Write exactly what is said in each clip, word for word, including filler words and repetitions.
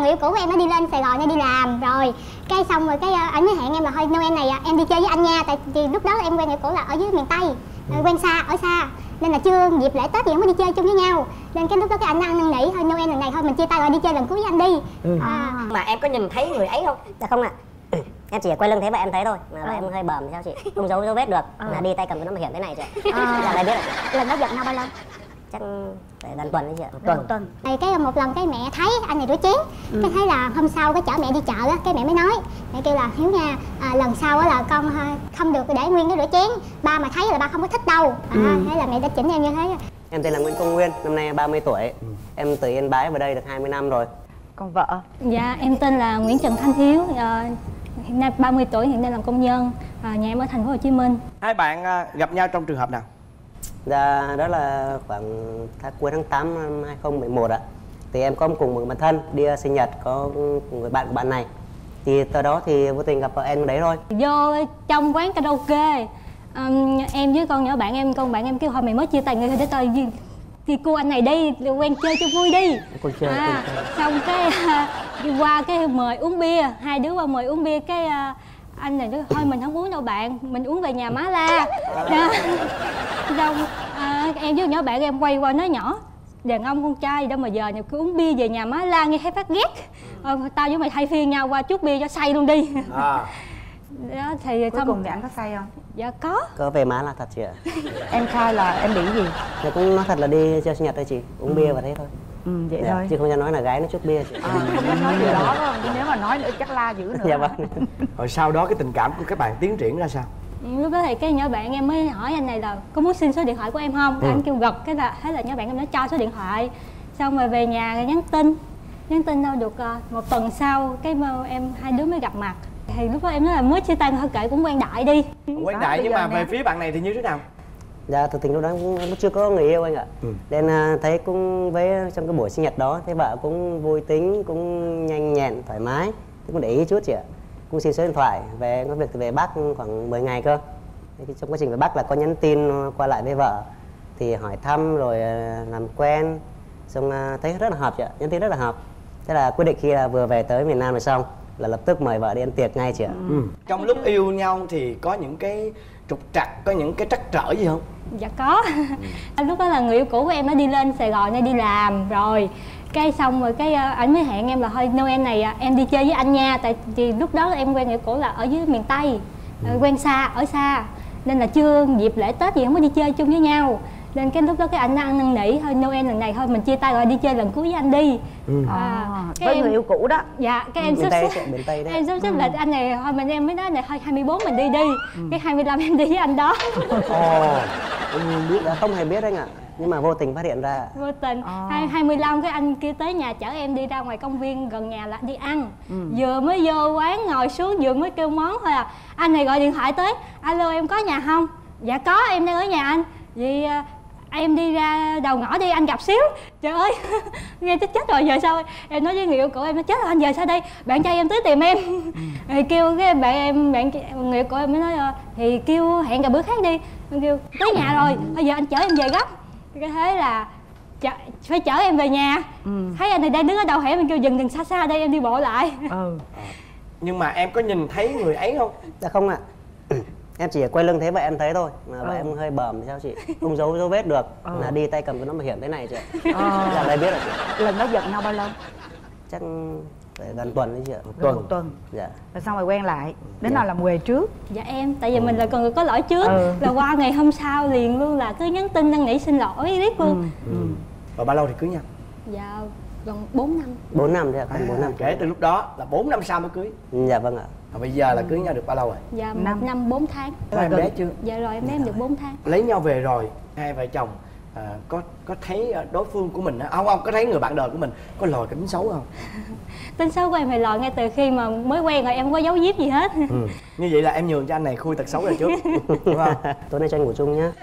người yêu cũ của em nó đi lên Sài Gòn, nó đi làm rồi cái xong rồi cái anh mới hẹn em là thôi Noel này em đi chơi với anh nha, tại vì lúc đó em quen người cũ là ở dưới miền Tây, ừ. quen xa ở xa nên là chưa dịp lễ Tết gì không có đi chơi chung với nhau, nên cái lúc đó cái anh ăn năn nỉ thôi Noel lần này thôi mình chia tay rồi đi chơi lần cuối với anh đi. ừ. à. Mà em có nhìn thấy người ấy không? Dạ không ạ. À. Em chỉ quay lưng thế và em thấy thôi, mà ừ. em hơi bầm sao chị, không giấu dấu vết được, ừ. là đi tay cầm cái nón bảo hiểm thế này chị. À. Dạ, lại biết rồi. Lần đó giận nhau bao lâu? Chắc phải gần tuần đấy chị ạ. Một tuần. Một tuần. Thì cái một lần cái mẹ thấy anh này rửa chén, ừ. cái thấy là hôm sau cái chở mẹ đi chợ á, cái mẹ mới nói, mẹ kêu là Hiếu nha, à, lần sau á là con không được để nguyên cái rửa chén, ba mà thấy là ba không có thích đâu. À, ừ. Thế là mẹ đã chỉnh em như thế. Em tên là Nguyễn Công Nguyên, năm nay ba mươi tuổi, ừ. em từ Yên Bái vào đây được hai mươi năm rồi. Còn vợ? Dạ em tên là Nguyễn Trần Thanh Hiếu, à, hiện nay ba mươi tuổi, hiện nay làm công nhân, à, nhà em ở thành phố Hồ Chí Minh. Hai bạn gặp nhau trong trường hợp nào? Dạ đó là khoảng tháng cuối tháng tám năm hai không một một ạ. Thì em có cùng một bạn thân đi sinh nhật có người bạn của bạn này. Thì từ đó thì vô tình gặp vợ em đấy thôi. Vô trong quán karaoke, um, em với con nhỏ bạn em, con bạn em kêu hồi mày mới chia tay người để tao đi, đi cô anh này đi, quen chơi cho vui đi. Con chơi, à, con chơi. Xong cái uh, qua cái mời uống bia, hai đứa qua mời uống bia cái uh, anh này nói thôi mình không uống đâu bạn, mình uống về nhà má la. Đó. Xong à, em với nhỏ bạn em quay qua nói nhỏ, đàn ông con trai đâu mà giờ nhiều cứ uống bia về nhà má la nghe thấy phát ghét. Ờ, tao với mày thay phiên nhau qua chút bia cho say luôn đi. À. Đó thì cuối cùng thì anh có say không? Dạ có. Có về má là thật chị ạ. Em khai là em bị gì? Dạ cũng nói thật là đi chơi sinh nhật thôi chị, uống ừ. bia và thế thôi. Ừ, vậy dạ, thôi. Chứ không dám nói là gái nó chút bia chị. À, không dám nói điều đó đâu, chứ nếu mà nói nữa chắc la dữ nữa. Dạ vâng. Rồi sau đó cái tình cảm của các bạn tiến triển ra sao? Lúc đó thì cái nhỏ bạn em mới hỏi anh này là có muốn xin số điện thoại của em không? Ừ. Anh kêu gật, cái là thế là nhỏ bạn em nó cho số điện thoại. Xong rồi về nhà rồi nhắn tin, nhắn tin đâu được uh, một tuần sau cái em hai đứa mới gặp mặt. Thì lúc đó em nói là mới chia tay thôi kệ cũng quen đại đi. Quen đại nhưng mà về phía bạn này thì như thế nào? Dạ thực tình lúc đó cũng chưa có người yêu anh ạ. Ừ. Nên uh, thấy cũng với trong cái buổi sinh nhật đó thấy vợ cũng vui tính, cũng nhanh nhẹn, thoải mái, cũng để ý chút chị ạ. Cũng xin số điện thoại, về có việc thì về Bắc khoảng mười ngày cơ. Thì trong quá trình về Bắc là có nhắn tin qua lại với vợ, thì hỏi thăm rồi uh, làm quen, xong uh, thấy rất là hợp chị ạ, nhắn tin rất là hợp. Thế là quyết định khi là vừa về tới miền Nam rồi xong là lập tức mời vợ đi ăn tiệc ngay chị ạ. Ừ. Trong lúc yêu nhau thì có những cái trục trặc, có những cái trắc trở gì không? Dạ có. Ừ. Lúc đó là người yêu cũ của em nó đi lên Sài Gòn, nó đi làm rồi cái xong rồi cái anh mới hẹn em là thôi Noel này em đi chơi với anh nha, tại vì lúc đó em quen người cũ là ở dưới miền Tây, ừ. quen xa ở xa nên là chưa dịp lễ Tết gì không có đi chơi chung với nhau, nên cái lúc đó cái anh ăn năn nỉ thôi Noel lần này thôi mình chia tay rồi đi chơi lần cuối với anh đi. Ừ. À, cái với em, người yêu cũ đó. Dạ cái em sắp xếp em sắp xếp là anh này thôi mình em mới nói này thôi hai mươi bốn mình đi đi. Ừ. Cái hai mươi lăm em đi với anh đó. Ồ, em biết đã không hề biết anh ạ. Nhưng mà vô tình phát hiện ra. Vô tình. À. hai mươi lăm cái anh kia tới nhà chở em đi ra ngoài công viên gần nhà là đi ăn. Ừ. Vừa mới vô quán ngồi xuống vừa mới kêu món thôi à. Anh này gọi điện thoại tới, alo em có nhà không? Dạ có, em đang ở nhà anh. Vì em đi ra đầu ngõ đi anh gặp xíu. Trời ơi, nghe chết chết rồi giờ sao? Em nói với người yêu cũ em, nó chết rồi anh giờ sao đây? Bạn trai em tới tìm em. Ừ. Rồi kêu cái bạn em, bạn người yêu cũ em mới nói thì kêu hẹn gặp bữa khác đi. Em kêu tới nhà rồi, bây giờ anh chở em về gấp. Cái thế là chở, phải chở em về nhà. Ừ. Thấy anh này đang đứng ở đầu hẻm, mình kêu dừng dừng xa xa đây em đi bộ lại. Ừ. Nhưng mà em có nhìn thấy người ấy không? Dạ không ạ. Em chỉ quay lưng thế vậy em thấy thôi, mà ừ. em hơi bầm sao chị, không giấu dấu vết được. Ừ. Là đi tay cầm cái nón bảo hiểm thế này chị ạ. Ừ. Dạ đây biết rồi chị. Lần đó giận nhau bao lâu? Chắc phải gần tuần đấy chị ạ. Một tuần. Một tuần. Dạ. Rồi xong rồi quen lại. Đến dạ. nào làm quề trước? Dạ em, tại vì ừ. mình là con người có lỗi trước. Ừ. Là qua ngày hôm sau liền luôn là cứ nhắn tin năn nỉ xin lỗi riết luôn. Ừ. Ừ. Và bao lâu thì cưới nhau? Dạ gần bốn năm. bốn năm đấy ạ, gần bốn năm. Kể từ lúc đó là bốn năm sau mới cưới. Dạ vâng ạ. Và bây giờ là cưới nhau được bao lâu rồi? Dạ một năm, năm bốn tháng. Có em bé chưa? Dạ rồi em bé em được bốn tháng. Lấy nhau về rồi, hai vợ chồng à, có có thấy đối phương của mình không không có thấy người bạn đời của mình có lòi cái tính xấu không? Tính xấu của em thì lòi ngay từ khi mà mới quen rồi, em không có giấu giếm gì hết. Ừ. Như vậy là em nhường cho anh này khui tật xấu rồi trước, đúng không? Tối nay cho anh ngủ chung nhá.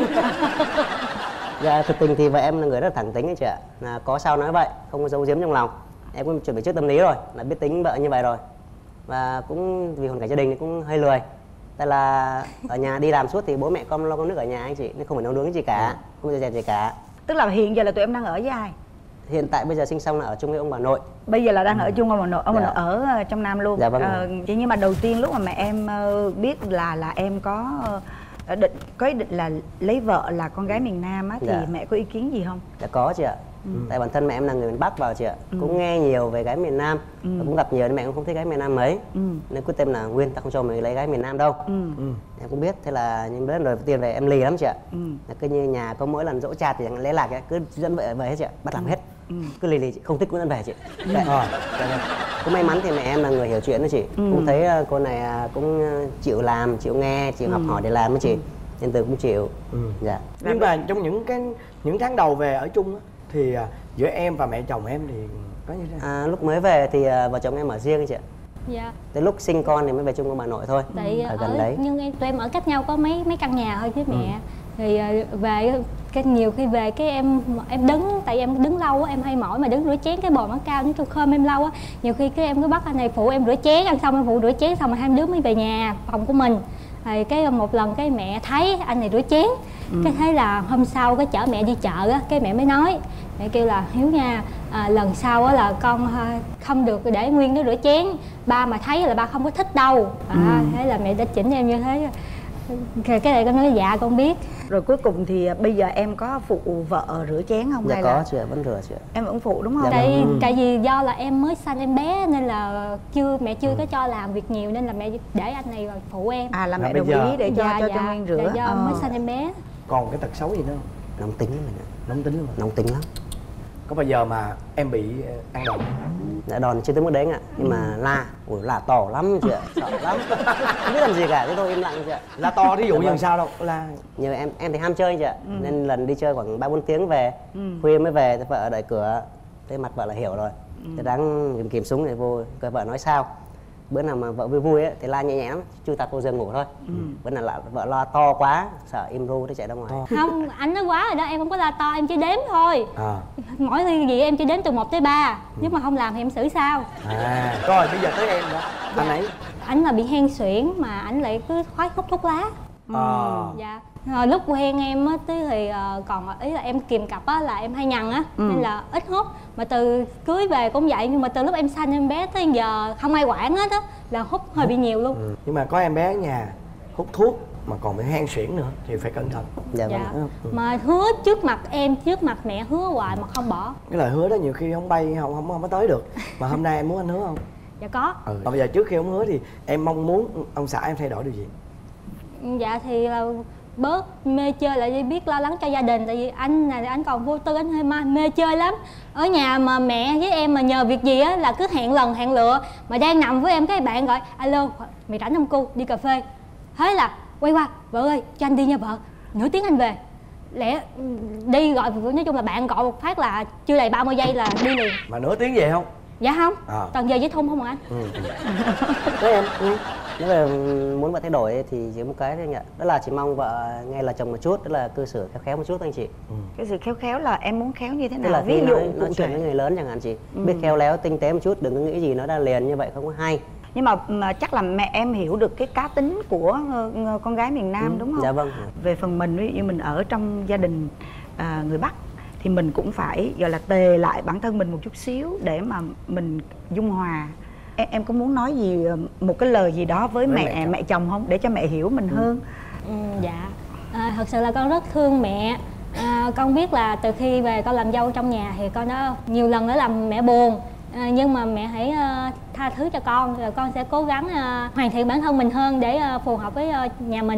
Dạ thực tình thì vợ em là người rất là thẳng tính ấy chị ạ, là có sao nói vậy, không có giấu giếm trong lòng. Em cũng chuẩn bị trước tâm lý rồi, là biết tính vợ như vậy rồi. Và cũng vì hoàn cảnh gia đình thì cũng hơi lười. Tại là ở nhà đi làm suốt thì bố mẹ con lo con nước ở nhà anh chị, nên không phải nấu nướng gì cả, không bao giờ gì cả. Tức là hiện giờ là tụi em đang ở với ai? Hiện tại bây giờ sinh xong là ở chung với ông bà nội. Bây giờ là đang ở chung ông bà nội, ông bà Dạ. nội ở ờ, trong Nam luôn. Dạ vâng. Ờ, vậy nhưng mà đầu tiên lúc mà mẹ em ờ, biết là là em có ờ, định có ý định là lấy vợ là con gái miền Nam á, thì Dạ. mẹ có ý kiến gì không? Dạ có chị ạ. Ừ. Tại bản thân mẹ em là người miền Bắc vào chị ạ. Ừ. Cũng nghe nhiều về gái miền Nam. Ừ. Và cũng gặp nhiều nên mẹ cũng không thích gái miền Nam mấy. Ừ. Nên quyết tâm là Nguyên ta không cho mày lấy gái miền Nam đâu. Ừ. Ừ. Em cũng biết, thế là những bữa đầu tiên về em lì lắm chị ạ. Ừ. Là cứ như nhà có mỗi lần dỗ cha thì lấy lạc ấy, cứ dẫn vợ về hết chị ạ, bắt làm hết. Ừ. Cứ lì lì chị, không thích cũng dẫn về chị. Dạ. Rồi. Dạ vâng. Cũng may mắn thì mẹ em là người hiểu chuyện đó chị. Ừ. Cũng thấy ờ, cô này ờ, cũng ờ, chịu làm, chịu nghe, chịu học Ừ. hỏi để làm đó chị. Nên từ cũng chịu. Ừ. Dạ. Nhưng mà trong những cái những tháng đầu về ở chung á, thì à, giữa em và mẹ chồng em thì có như thế nào? À, lúc mới về thì ờ, vợ chồng em ở riêng chị ạ. Dạ. Tới lúc sinh con thì mới về chung với bà nội thôi. Tại ở ở, gần đấy. nhưng em tụi em ở cách nhau có mấy mấy căn nhà thôi với mẹ. Ừ. Thì ờ, về cái nhiều khi về cái em em đứng, tại em đứng lâu á, em hay mỏi mà đứng rửa chén cái bồn nó cao, nó trong khơm em lâu á, nhiều khi cái em cứ bắt anh này phụ em rửa chén, ăn xong em phụ rửa chén xong rồi hai đứa mới về nhà phòng của mình. Thì cái một lần cái mẹ thấy anh này rửa chén, Ừ. cái thấy là hôm sau cái chở mẹ đi chợ á, cái mẹ mới nói, mẹ kêu là Hiếu nha, à, lần sau á là con à, không được để Nguyên nó rửa chén, ba mà thấy là ba không có thích đâu. À, Ừ. thế là mẹ đã chỉnh em như thế. Cái cái này con nói dạ con biết. Rồi cuối cùng thì bây giờ em có phụ vợ rửa chén không? Dạ hay có là chị ạ, vẫn rửa chị ạ. em vẫn phụ đúng không? Dạ Tại vâng. tại vì do là em mới sanh em bé nên là chưa mẹ chưa có cho làm việc nhiều nên là mẹ để anh này vào phụ em. À là Là mẹ bây đồng giờ- ý để cho Dạ, cho dạ, cho Nguyên rửa. dạ, do Ờ. mới sanh em bé. Còn cái tật xấu gì nữa không? Nóng tính lắm mình ạ. Nóng tính lắm. Nóng tính lắm. Có bao giờ mà em bị ờ, ăn đòn? Dạ đòn chưa tới mức đấy ạ. Nhưng mà la, ủa là to lắm chị ạ, sợ lắm. Không biết làm gì cả, thế thôi im lặng chị ạ. La to thí dụ Dạ như vâng. làm sao đâu? La Như em em thì ham chơi chị ạ. Nên lần đi chơi khoảng ba bốn tiếng về, Ừ. khuya mới về, thì vợ ở đợi cửa. Thế mặt vợ là hiểu rồi. Thế đáng kìm, kìm súng để vô, coi vợ nói sao. Bữa nào mà vợ vui vui ấy, thì la nhẹ nhẹ lắm, chui tạt vô giường ngủ thôi. Bữa nào là vợ lo to quá, sợ im ru nó chạy ra ngoài. to. Không, anh nói quá rồi đó, em không có la to, em chỉ đếm thôi. À. Mỗi khi gì em chỉ đếm từ một tới ba, nếu mà không làm thì em xử sao. À. Rồi bây giờ tới em đó. Anh ấy. Ảnh là bị hen suyễn mà ảnh lại cứ khoái hút thuốc lá. À. Dạ. Rồi lúc quen em á tí thì ờ, còn ý là em kìm cặp á là em hay nhằn á, Ừ. nên là ít hút. Mà từ cưới về cũng vậy, nhưng mà từ lúc em sanh em bé tới giờ không ai quản hết á, là hút hơi bị nhiều luôn. Ừ. Nhưng mà có em bé ở nhà hút thuốc mà còn bị hen suyễn nữa thì phải cẩn thận. Dạ Dạ. vâng. Ừ. Mà hứa trước mặt em, trước mặt mẹ hứa hoài mà không bỏ. Cái lời hứa đó nhiều khi không bay không không không có tới được. Mà hôm nay em muốn anh hứa không? Dạ có. Ừ. Và bây giờ trước khi ông hứa thì em mong muốn ông xã em thay đổi điều gì? Dạ thì là bớt mê chơi lại đi, biết lo lắng cho gia đình. Tại vì anh này anh còn vô tư, anh hơi ma- mê chơi lắm. Ở nhà mà mẹ với em mà nhờ việc gì á là cứ hẹn lần hẹn lựa. Mà đang nằm với em cái bạn gọi alo mày rảnh không cu, đi cà phê. Thế là quay qua, vợ ơi cho anh đi nha vợ, nửa tiếng anh về. Lẽ đi gọi, nói chung là bạn gọi một phát là chưa đầy ba mươi giây là đi liền. Mà nửa tiếng về không? Dạ không, À. toàn giờ với thun không à anh. Ừ. Thế em, ừ. Nếu mà muốn vợ thay đổi ấy, thì chỉ một cái thôi anh ạ. Đó là chỉ mong vợ nghe lời chồng một chút, đó là cư xử khéo khéo một chút thôi anh chị. Cái sự khéo khéo là em muốn khéo như thế Tức nào? là Ví khi dụ nói, nói cụ chuyện với thể. người lớn chẳng hạn chị. Biết khéo léo, tinh tế một chút, đừng có nghĩ gì nó đã liền như vậy không có hay. Nhưng mà, mà chắc là mẹ em hiểu được cái cá tính của ờ, con gái miền Nam đúng không? Dạ vâng. Về phần mình, ví dụ như mình ở trong gia đình à, người Bắc thì mình cũng phải gọi là tề lại bản thân mình một chút xíu để mà mình dung hòa. Em, em có muốn nói gì, một cái lời gì đó với, Với mẹ mẹ chồng. mẹ chồng không, để cho mẹ hiểu mình hơn? Ừ, dạ à, thật sự là con rất thương mẹ. à, con biết là từ khi về con làm dâu trong nhà thì con đã nhiều lần đã làm mẹ buồn. à, nhưng mà mẹ hãy uh, tha thứ cho con, rồi con sẽ cố gắng uh, hoàn thiện bản thân mình hơn để uh, phù hợp với uh, nhà mình.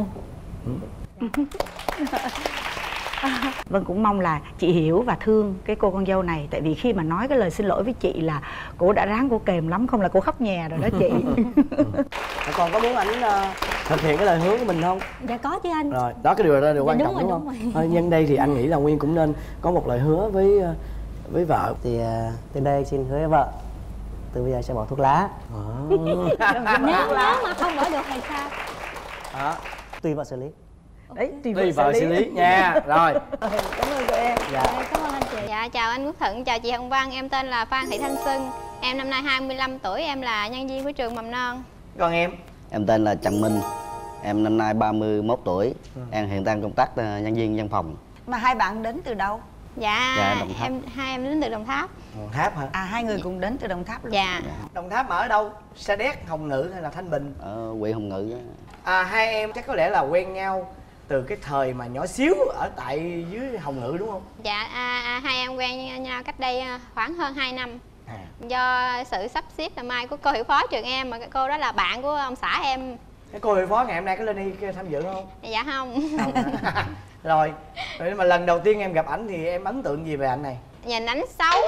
Vâng, cũng mong là chị hiểu và thương cái cô con dâu này. Tại vì khi mà nói cái lời xin lỗi với chị là cô đã ráng cô kềm lắm, không là cô khóc nhè rồi đó chị. Còn có muốn ảnh uh, thực hiện cái lời hứa của mình không? Dạ có chứ anh. Rồi, đó cái điều đó là điều Dạ, quan đúng trọng rồi, đúng, đúng không? rồi. Thôi, nhân đây thì anh nghĩ là Nguyên cũng nên có một lời hứa với uh, với vợ. Thì uh, từ đây xin hứa với vợ, từ bây giờ sẽ bỏ thuốc lá. nếu, nếu mà không bỏ được thì sao? Đó. Tùy vợ xử lý. Đấy, tùy Tùy vợ xử lý nha. Rồi. Cảm ơn cô em. Dạ. Dạ, cảm ơn anh chị. Dạ chào anh Quốc Thuận, chào chị Hồng Vân, em tên là Phan Thị Thanh Xuân. Em năm nay hai mươi lăm tuổi, em là nhân viên của trường mầm non. Còn em? Em tên là Trần Minh. Em năm nay ba mươi mốt tuổi. Em hiện đang công tác ờ, nhân viên văn phòng. Mà hai bạn đến từ đâu? Dạ, Dạ, Đồng Tháp. em hai em đến từ Đồng Tháp. Đồng Tháp hả? À, hai người cùng đến từ Đồng Tháp luôn. Dạ. Đồng Tháp mà ở đâu? Sa Đéc, Hồng Ngự hay là Thanh Bình? Ở huyện Hồng Ngự á. À, hai em chắc có lẽ là quen nhau từ cái thời mà nhỏ xíu ở tại dưới Hồng Ngự đúng không? Dạ, à, à, hai em quen nhau cách đây khoảng hơn hai năm. À. Do sự sắp xếp là mai của cô hiệu phó trường em, mà cái cô đó là bạn của ông xã em. Cái cô hiệu phó ngày hôm nay có lên đây tham dự không? Dạ không. Không. Rồi, rồi nhưng mà lần đầu tiên em gặp ảnh thì em ấn tượng gì về anh này? Nhìn ảnh xấu.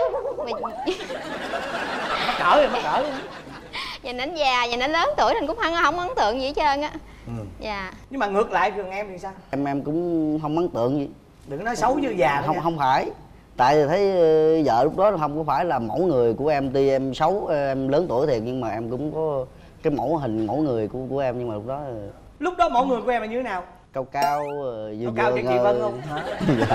Mắc cỡ rồi, mắc cỡ luôn. Nhìn ảnh già, nhìn ảnh lớn tuổi nên cũng không, không ấn tượng gì hết trơn á. Ừ. Dạ. Nhưng mà ngược lại trường em thì sao? Em em cũng không ấn tượng gì. Đừng nói xấu như già. Không không phải. Tại vì thấy uh, vợ lúc đó không có phải là mẫu người của em. Tuy em xấu, em lớn tuổi thiệt, nhưng mà em cũng có cái mẫu hình mẫu người của của em. Nhưng mà lúc đó uh, lúc đó mẫu người của em là như thế nào? Cao cao, uh, vừa cao vừa như chị Vân không? Hả?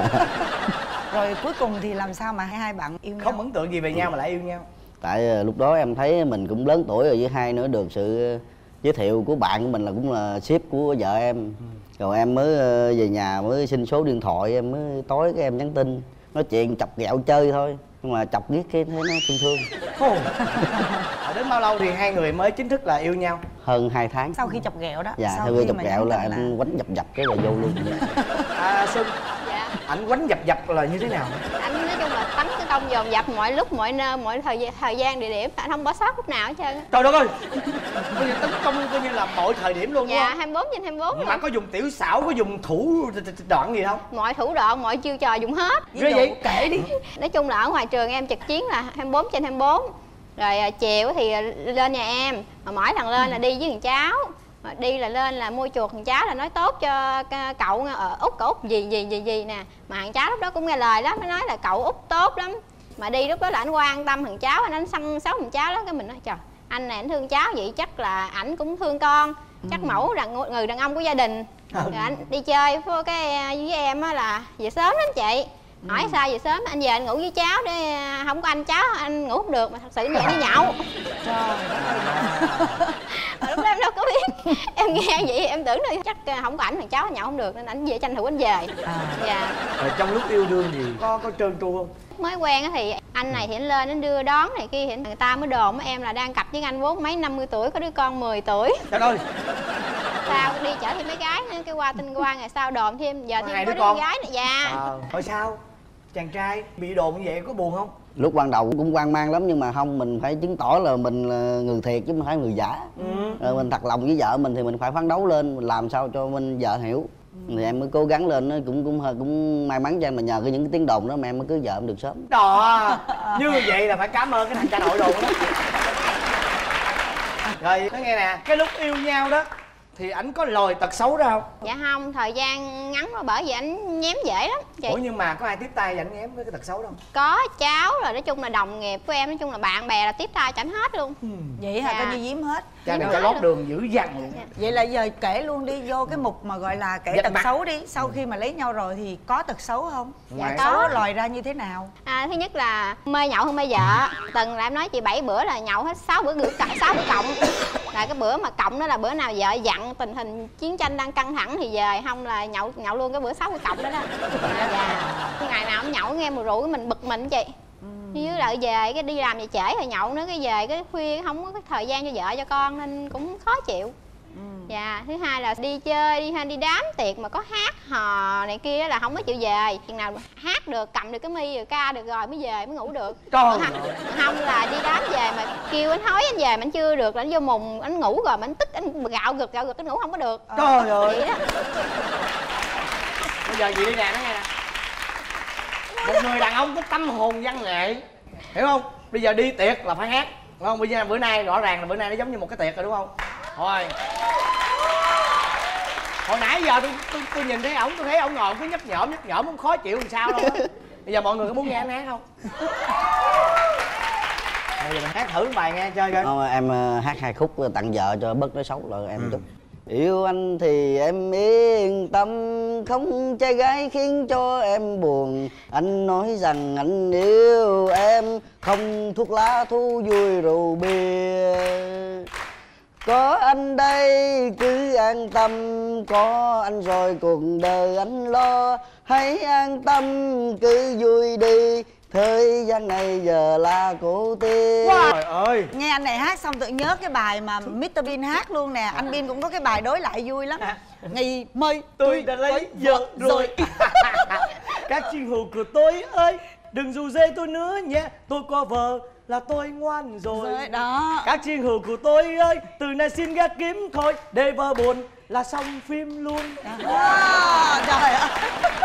Rồi cuối cùng thì làm sao mà hai hai bạn yêu nhau? Không ấn tượng gì về nhau mà lại yêu nhau? Tại uh, lúc đó em thấy mình cũng lớn tuổi rồi, với hai nữa được sự uh, giới thiệu của bạn của mình là cũng là sếp của vợ em. Ừ. Rồi em mới uh, về nhà mới xin số điện thoại, em mới tối cái em nhắn tin nói chuyện chọc ghẹo chơi thôi, nhưng mà chọc ghét cái thấy nó thương thương. Ồ. Đến bao lâu thì hai người mới chính thức là yêu nhau? Hơn hai tháng. Sau khi chọc ghẹo đó. Dạ, sau sau khi chọc ghẹo là em là... quánh dập dập cái là vô luôn. À, Xuân. Dạ. Ảnh quánh dập dập là như thế nào? Anh nói chung là tấn cái công dồn dập mọi lúc mọi nơi mọi thời thời gian địa điểm, anh không bỏ sót lúc nào hết trơn. Trời đất ơi. Bây giờ tấn công coi như là mọi thời điểm luôn. Dạ, đúng hai mươi bốn trên hai mươi bốn. Nhưng mà có dùng tiểu xảo, có dùng thủ đoạn gì không? Mọi thủ đoạn, mọi chiêu trò dùng hết. Ví dụ vậy kể đi. Nói chung là ở ngoài trường em trực chiến là hai mươi bốn trên hai mươi bốn. Rồi chiều thì lên nhà em, mà mỗi lần lên là đi với thằng cháu. Mà đi là lên là mua chuột thằng cháu là nói tốt cho cậu ở Út, cậu Út gì gì gì gì nè. Mà thằng cháu lúc đó cũng nghe lời lắm, mới nói là cậu Út tốt lắm. Mà đi lúc đó là anh quan tâm thằng cháu, anh anh săn sóc thằng cháu đó. Cái mình nói trời, anh này anh thương cháu vậy chắc là ảnh cũng thương con. Chắc ừ. mẫu là người đàn ông của gia đình. Rồi anh đi chơi với cái với em á là về sớm lắm chị. Hỏi ừ. sao về sớm, anh về anh ngủ với cháu để không có anh cháu anh ngủ không được, mà thật sự về đi nhậu. Trời. Lúc đó em đâu có biết. Em nghe vậy em tưởng là chắc không có ảnh thằng cháu nhậu không được nên ảnh về tranh thủ anh về. À. Dạ. Rồi trong lúc yêu đương gì có có trơn tru không? Mới quen thì anh này thì anh lên anh đưa đón này kia thì người ta mới đồn em là đang cặp với anh bốn mấy năm mươi tuổi, có đứa con mười tuổi. Trời ơi. Sao đi chở thêm mấy gái nữa, cái qua tin qua ngày sau đồn thêm giờ thêm có đứa, đứa gái này. Dạ. À, thôi sao? Chàng trai bị đồn như vậy có buồn không? Lúc ban đầu cũng hoang mang lắm, nhưng mà không, mình phải chứng tỏ là mình là người thiệt chứ không phải người giả. Ừ. Rồi mình thật lòng với vợ mình thì mình phải phấn đấu lên, mình làm sao cho mình vợ hiểu. Ừ. Thì em mới cố gắng lên, nó cũng cũng cũng may mắn cho em, mà nhờ cái những cái tiếng đồn đó mà em mới cưới vợ em được sớm. Đó, như vậy là phải cảm ơn cái thằng cha nội đồn đó. Rồi nói nghe nè, cái lúc yêu nhau đó thì ảnh có lòi tật xấu đó không? Dạ không, thời gian ngắn mà bởi vì ảnh nhém dễ lắm chị. Ủa nhưng mà có ai tiếp tay ảnh nhém với cái tật xấu đâu? Có cháu rồi, nói chung là đồng nghiệp của em, nói chung là bạn bè là tiếp tay cho ảnh hết luôn. Ừ. Vậy hả? Dạ. Coi như giếm hết. Cha này cho lót đường dữ dằn luôn. Dạ. Vậy là giờ kể luôn đi, vô cái mục mà gọi là kể Dạch tật mặt. xấu đi. Sau khi mà lấy nhau rồi thì có tật xấu không? Dạ tật có. Xấu lòi ra như thế nào? À, thứ nhất là mê nhậu hơn mê vợ. Từng là em nói chị bảy bữa là nhậu hết sáu bữa, sáu bữa cộng. Là cái bữa mà cộng đó là bữa nào vợ dặn tình hình chiến tranh đang căng thẳng thì về, không là nhậu nhậu luôn cái bữa sáu bữa cộng đó đó. Dạ. Ngày nào cũng nhậu nghe mùi rượu cái mình bực mình chị. Ừ. Với lại về cái đi làm về trễ rồi nhậu nữa, cái về cái khuya không có cái thời gian cho vợ cho con nên cũng khó chịu. Ừ. Dạ, thứ hai là đi chơi đi đi đám tiệc mà có hát hò này kia là không có chịu về. Chừng nào hát được, cầm được cái mi rồi ca được rồi mới về mới ngủ được. Trời. Không là đi đám về mà kêu anh hối anh về mà anh chưa được là anh vô mùng anh ngủ rồi mà anh tức anh gạo gật gạo gật anh ngủ không có được. Trời ơi. Vậy đó. Bây giờ gì đi nè, nói nghe nè. Một người đàn ông có tâm hồn văn nghệ, hiểu không? Bây giờ đi tiệc là phải hát, đúng không? Bây giờ bữa nay rõ ràng là bữa nay nó giống như một cái tiệc rồi đúng không? Thôi. Hồi nãy giờ tôi tôi, tôi nhìn thấy ổng, tôi thấy ổng ngồi cứ nhấp nhổm nhấp nhổm không khó chịu làm sao đâu á. Bây giờ mọi người có muốn nghe anh hát không? Bây giờ mình hát thử một bài nghe chơi coi. Không, em uh, hát hai khúc tặng vợ cho bớt nói xấu là em ừ. chút. Yêu anh thì em yên tâm, không trai gái khiến cho em buồn. Anh nói rằng anh yêu em, không thuốc lá thu vui rượu bia. Có anh đây cứ an tâm, có anh rồi cuộc đời anh lo. hãy an tâm cứ vui đi, thời gian này giờ là cô tiên. Trời ơi, Nghe anh này hát xong tự nhớ cái bài mà mít tơ Bean hát luôn nè. Anh Bean cũng có cái bài đối lại vui lắm. Ngày mây tôi đã lấy vợ rồi. Các chinh hữu của tôi ơi, đừng rủ rê tôi nữa nhé, tôi có vợ là tôi ngoan rồi. Rồi đó. Các chinh hữu của tôi ơi, từ nay xin ghét kiếm thôi, để vợ buồn là xong phim luôn. À, trời ơi.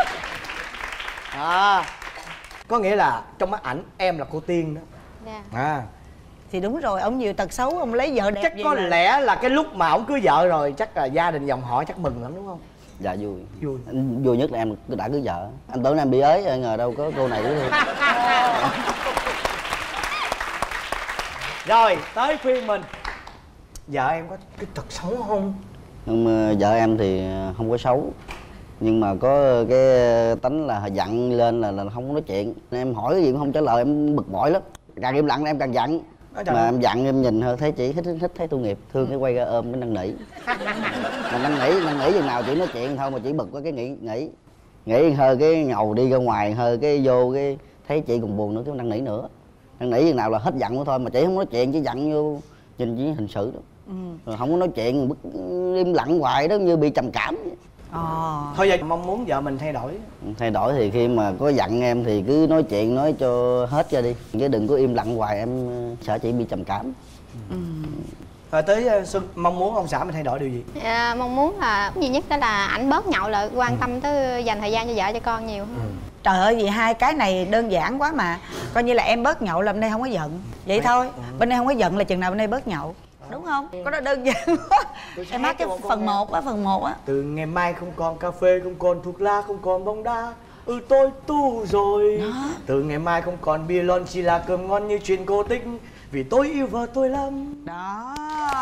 À, có nghĩa là trong mắt ảnh em là cô tiên đó. Dạ. À, Thì đúng rồi, ông nhiều tật xấu, ông lấy vợ đẹp chắc vậy có là- lẽ là cái lúc mà ổng cưới vợ rồi chắc là gia đình dòng họ chắc mừng lắm đúng không? Dạ vui. Vui. Anh vui nhất là em đã cưới vợ. Anh tưởng em bị ế rồi, ngờ đâu có cô này nữa luôn. Rồi, tới phiên mình. Vợ em có cái tật xấu không? Nhưng mà vợ em thì không có xấu, nhưng mà có cái tánh là giận lên là, là không có nói chuyện. Em hỏi cái gì cũng không trả lời, em bực bội lắm. Càng im lặng em càng giận. Ôi trời Mà ơi. em giận em nhìn thôi thấy chị thích thích thấy tội nghiệp, thương cái quay ra ôm cái năn nỉ. Mà năn nỉ năn nỉ chừng nào chỉ nói chuyện thôi, mà chỉ bực quá cái nghĩ nghĩ nghĩ hơi cái ngầu đi ra ngoài, hơi cái vô cái thấy chị còn buồn nữa cái năn nỉ nữa. Năn nỉ chừng nào là hết giận nữa thôi, mà chị không nói chuyện, chỉ giận vô nhìn chỉ hình sự đó. Ừ. Rồi không có nói chuyện, bức im lặng hoài đó, như bị trầm cảm vậy. Ờ. Thôi giờ mong muốn vợ mình thay đổi. Thay đổi thì khi mà có giận em thì cứ nói chuyện nói cho hết ra đi, chứ đừng có im lặng hoài, em sợ chị bị trầm cảm. Rồi tới uh, Xuân, mong muốn ông xã mình thay đổi điều gì? À, mong muốn là duy nhất đó là ảnh bớt nhậu lại, quan tâm tới dành thời gian cho vợ cho con nhiều hơn. Trời ơi, vì hai cái này đơn giản quá mà. Coi như là em bớt nhậu là bên đây không có giận. Vậy thôi, bên đây không có giận là chừng nào bên đây bớt nhậu. Đúng không? Có đó đơn giản quá. Em hát cái phần một á, phần một á. Từ ngày mai không còn cà phê, không còn thuốc lá, không còn bóng đá. Ừ tôi tu rồi. Đó. Từ ngày mai không còn bia lon, chỉ là cơm ngon như chuyện cổ tích. Vì tôi yêu vợ tôi lắm. Đó.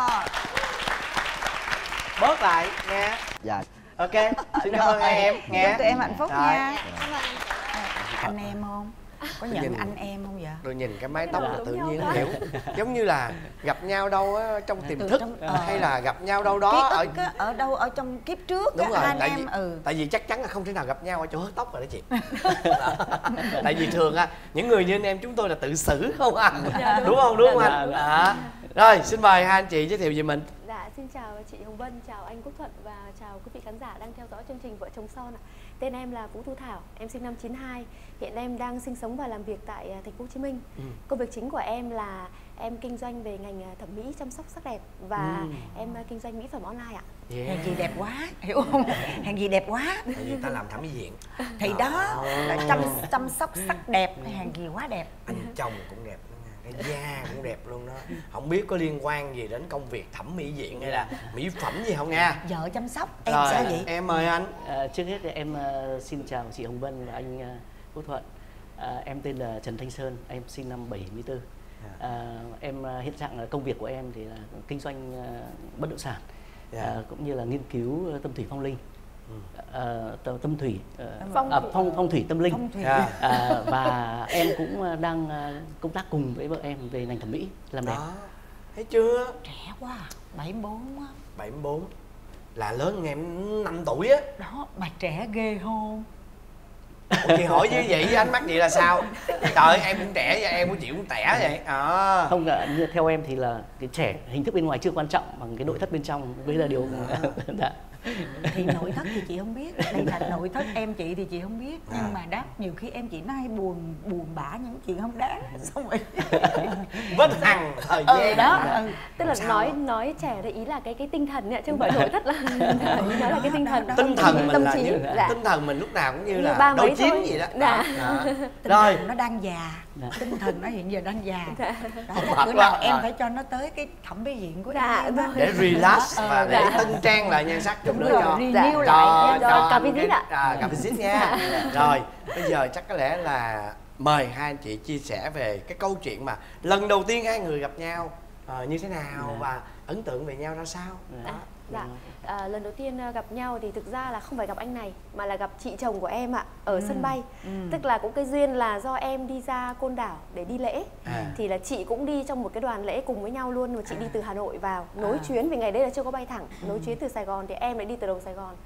Bớt lại nghe. Dạ. Ok, xin cảm ơn hai em nghe. Chúc tụi em hạnh phúc Rồi. nha. Anh em không? Có nhận nhìn- anh em không vậy? Rồi nhìn cái mái tóc là tự nhiên không hiểu, giống như là gặp nhau đâu á trong tiềm Từ thức, trong- ờ. hay là gặp nhau đâu Ký đó ở ức á, ở đâu ở trong kiếp trước đúng á, rồi, anh tại em vì ừ. tại vì chắc chắn là không thể nào gặp nhau ở chỗ hớt tóc rồi đó chị. Tại vì thường á những người như anh em chúng tôi là tự xử không à, đúng không đúng không anh? Đó. Rồi xin mời hai anh chị giới thiệu về mình. Dạ, xin chào chị Hồng Vân, chào anh Quốc Thuận và chào quý vị khán giả đang theo dõi chương trình Vợ chồng son ạ. Tên em là Vũ Thu Thảo, em sinh năm chín hai. Hiện em đang sinh sống và làm việc tại thành phố Hồ Chí Minh. Ừ. Công việc chính của em là em kinh doanh về ngành thẩm mỹ chăm sóc sắc đẹp và Ừ. em kinh doanh mỹ phẩm online ạ. Yeah. Hàng gì đẹp quá, hiểu không? Hàng gì đẹp quá. Tại vì ta làm thẩm mỹ viện. Thì đó, là chăm chăm sóc sắc đẹp, hàng gì quá đẹp. Anh chồng cũng đẹp nữa nha, cái da cũng đẹp luôn đó. Không biết có liên quan gì đến công việc thẩm mỹ viện hay là mỹ phẩm gì không nha. Vợ chăm sóc, em Rồi, sao vậy? em mời anh. À, trước hết thì em uh, xin chào chị Hồng Vân và anh uh, Quốc Thuận. À, em tên là Trần Thanh Sơn, em sinh năm bảy mươi tư. À, em uh, hiện trạng là công việc của em thì là kinh doanh uh, bất động sản, Yeah. à, cũng như là nghiên cứu uh, tâm thủy phong linh. À, tâm, tâm thủy uh, Phong à, thủy. phong phong thủy tâm linh. Phong thủy. Yeah. À, và em cũng uh, đang uh, công tác cùng với vợ em về ngành thẩm mỹ làm đẹp. Đó, thấy chưa? Trẻ quá, bảy mươi bốn á. bảy mươi bốn là lớn hơn em năm tuổi á. Đó, mà trẻ ghê không? Ủa chị hỏi như vậy ánh mắt vậy là sao? Trời ơi, em cũng trẻ vậy, em cũng chịu cũng tẻ vậy. À. Không, là như theo em thì là cái trẻ hình thức bên ngoài chưa quan trọng, bằng cái nội thất bên trong mới là điều dạ. Thì nội thất thì chị không biết, đây là nội thất em chị thì chị không biết, nhưng mà đó nhiều khi em chị nó hay buồn buồn bã những chuyện không đáng, xong rồi Vết hằn thời Ờ gian. đó, ừ. tức là nói nói trẻ đấy, ý là cái cái tinh thần ấy, chứ không phải nội thất là nó là cái tinh thần. Tinh thần mình tâm là trí. như Dạ. tinh thần mình lúc nào cũng như Như là ba đối mấy chiến thôi. gì đó. Dạ. Đó. Tinh Rồi. thần nó đang già, tinh thần nó hiện giờ đang già. Dạ. Đó, Không bữa mệt nào quá. em Rồi. phải cho nó tới cái thẩm mỹ viện của Dạ, em. vâng. á. Để relax Ờ, và để dạ. tân trang lại nhan sắc chút Đúng nữa rồi, cho. renew Dạ. lại. Cho, Em cho cho cà những visit cái- ạ. À, cà visit nha. Rồi, bây giờ chắc có lẽ là mời hai anh chị chia sẻ về cái câu chuyện mà lần đầu tiên hai người gặp nhau ờ, như thế nào Dạ. và ấn tượng về nhau ra sao. Dạ. Đó. Dạ, à, lần đầu tiên à, gặp nhau thì thực ra là không phải gặp anh này mà là gặp chị chồng của em ạ, ở sân bay. Tức là cũng cái duyên là do em đi ra Côn Đảo để đi lễ, À. thì là chị cũng đi trong một cái đoàn lễ cùng với nhau luôn, mà chị đi từ Hà Nội vào nối chuyến, vì ngày đấy là chưa có bay thẳng, nối chuyến từ Sài Gòn thì em lại đi từ đầu Sài Gòn.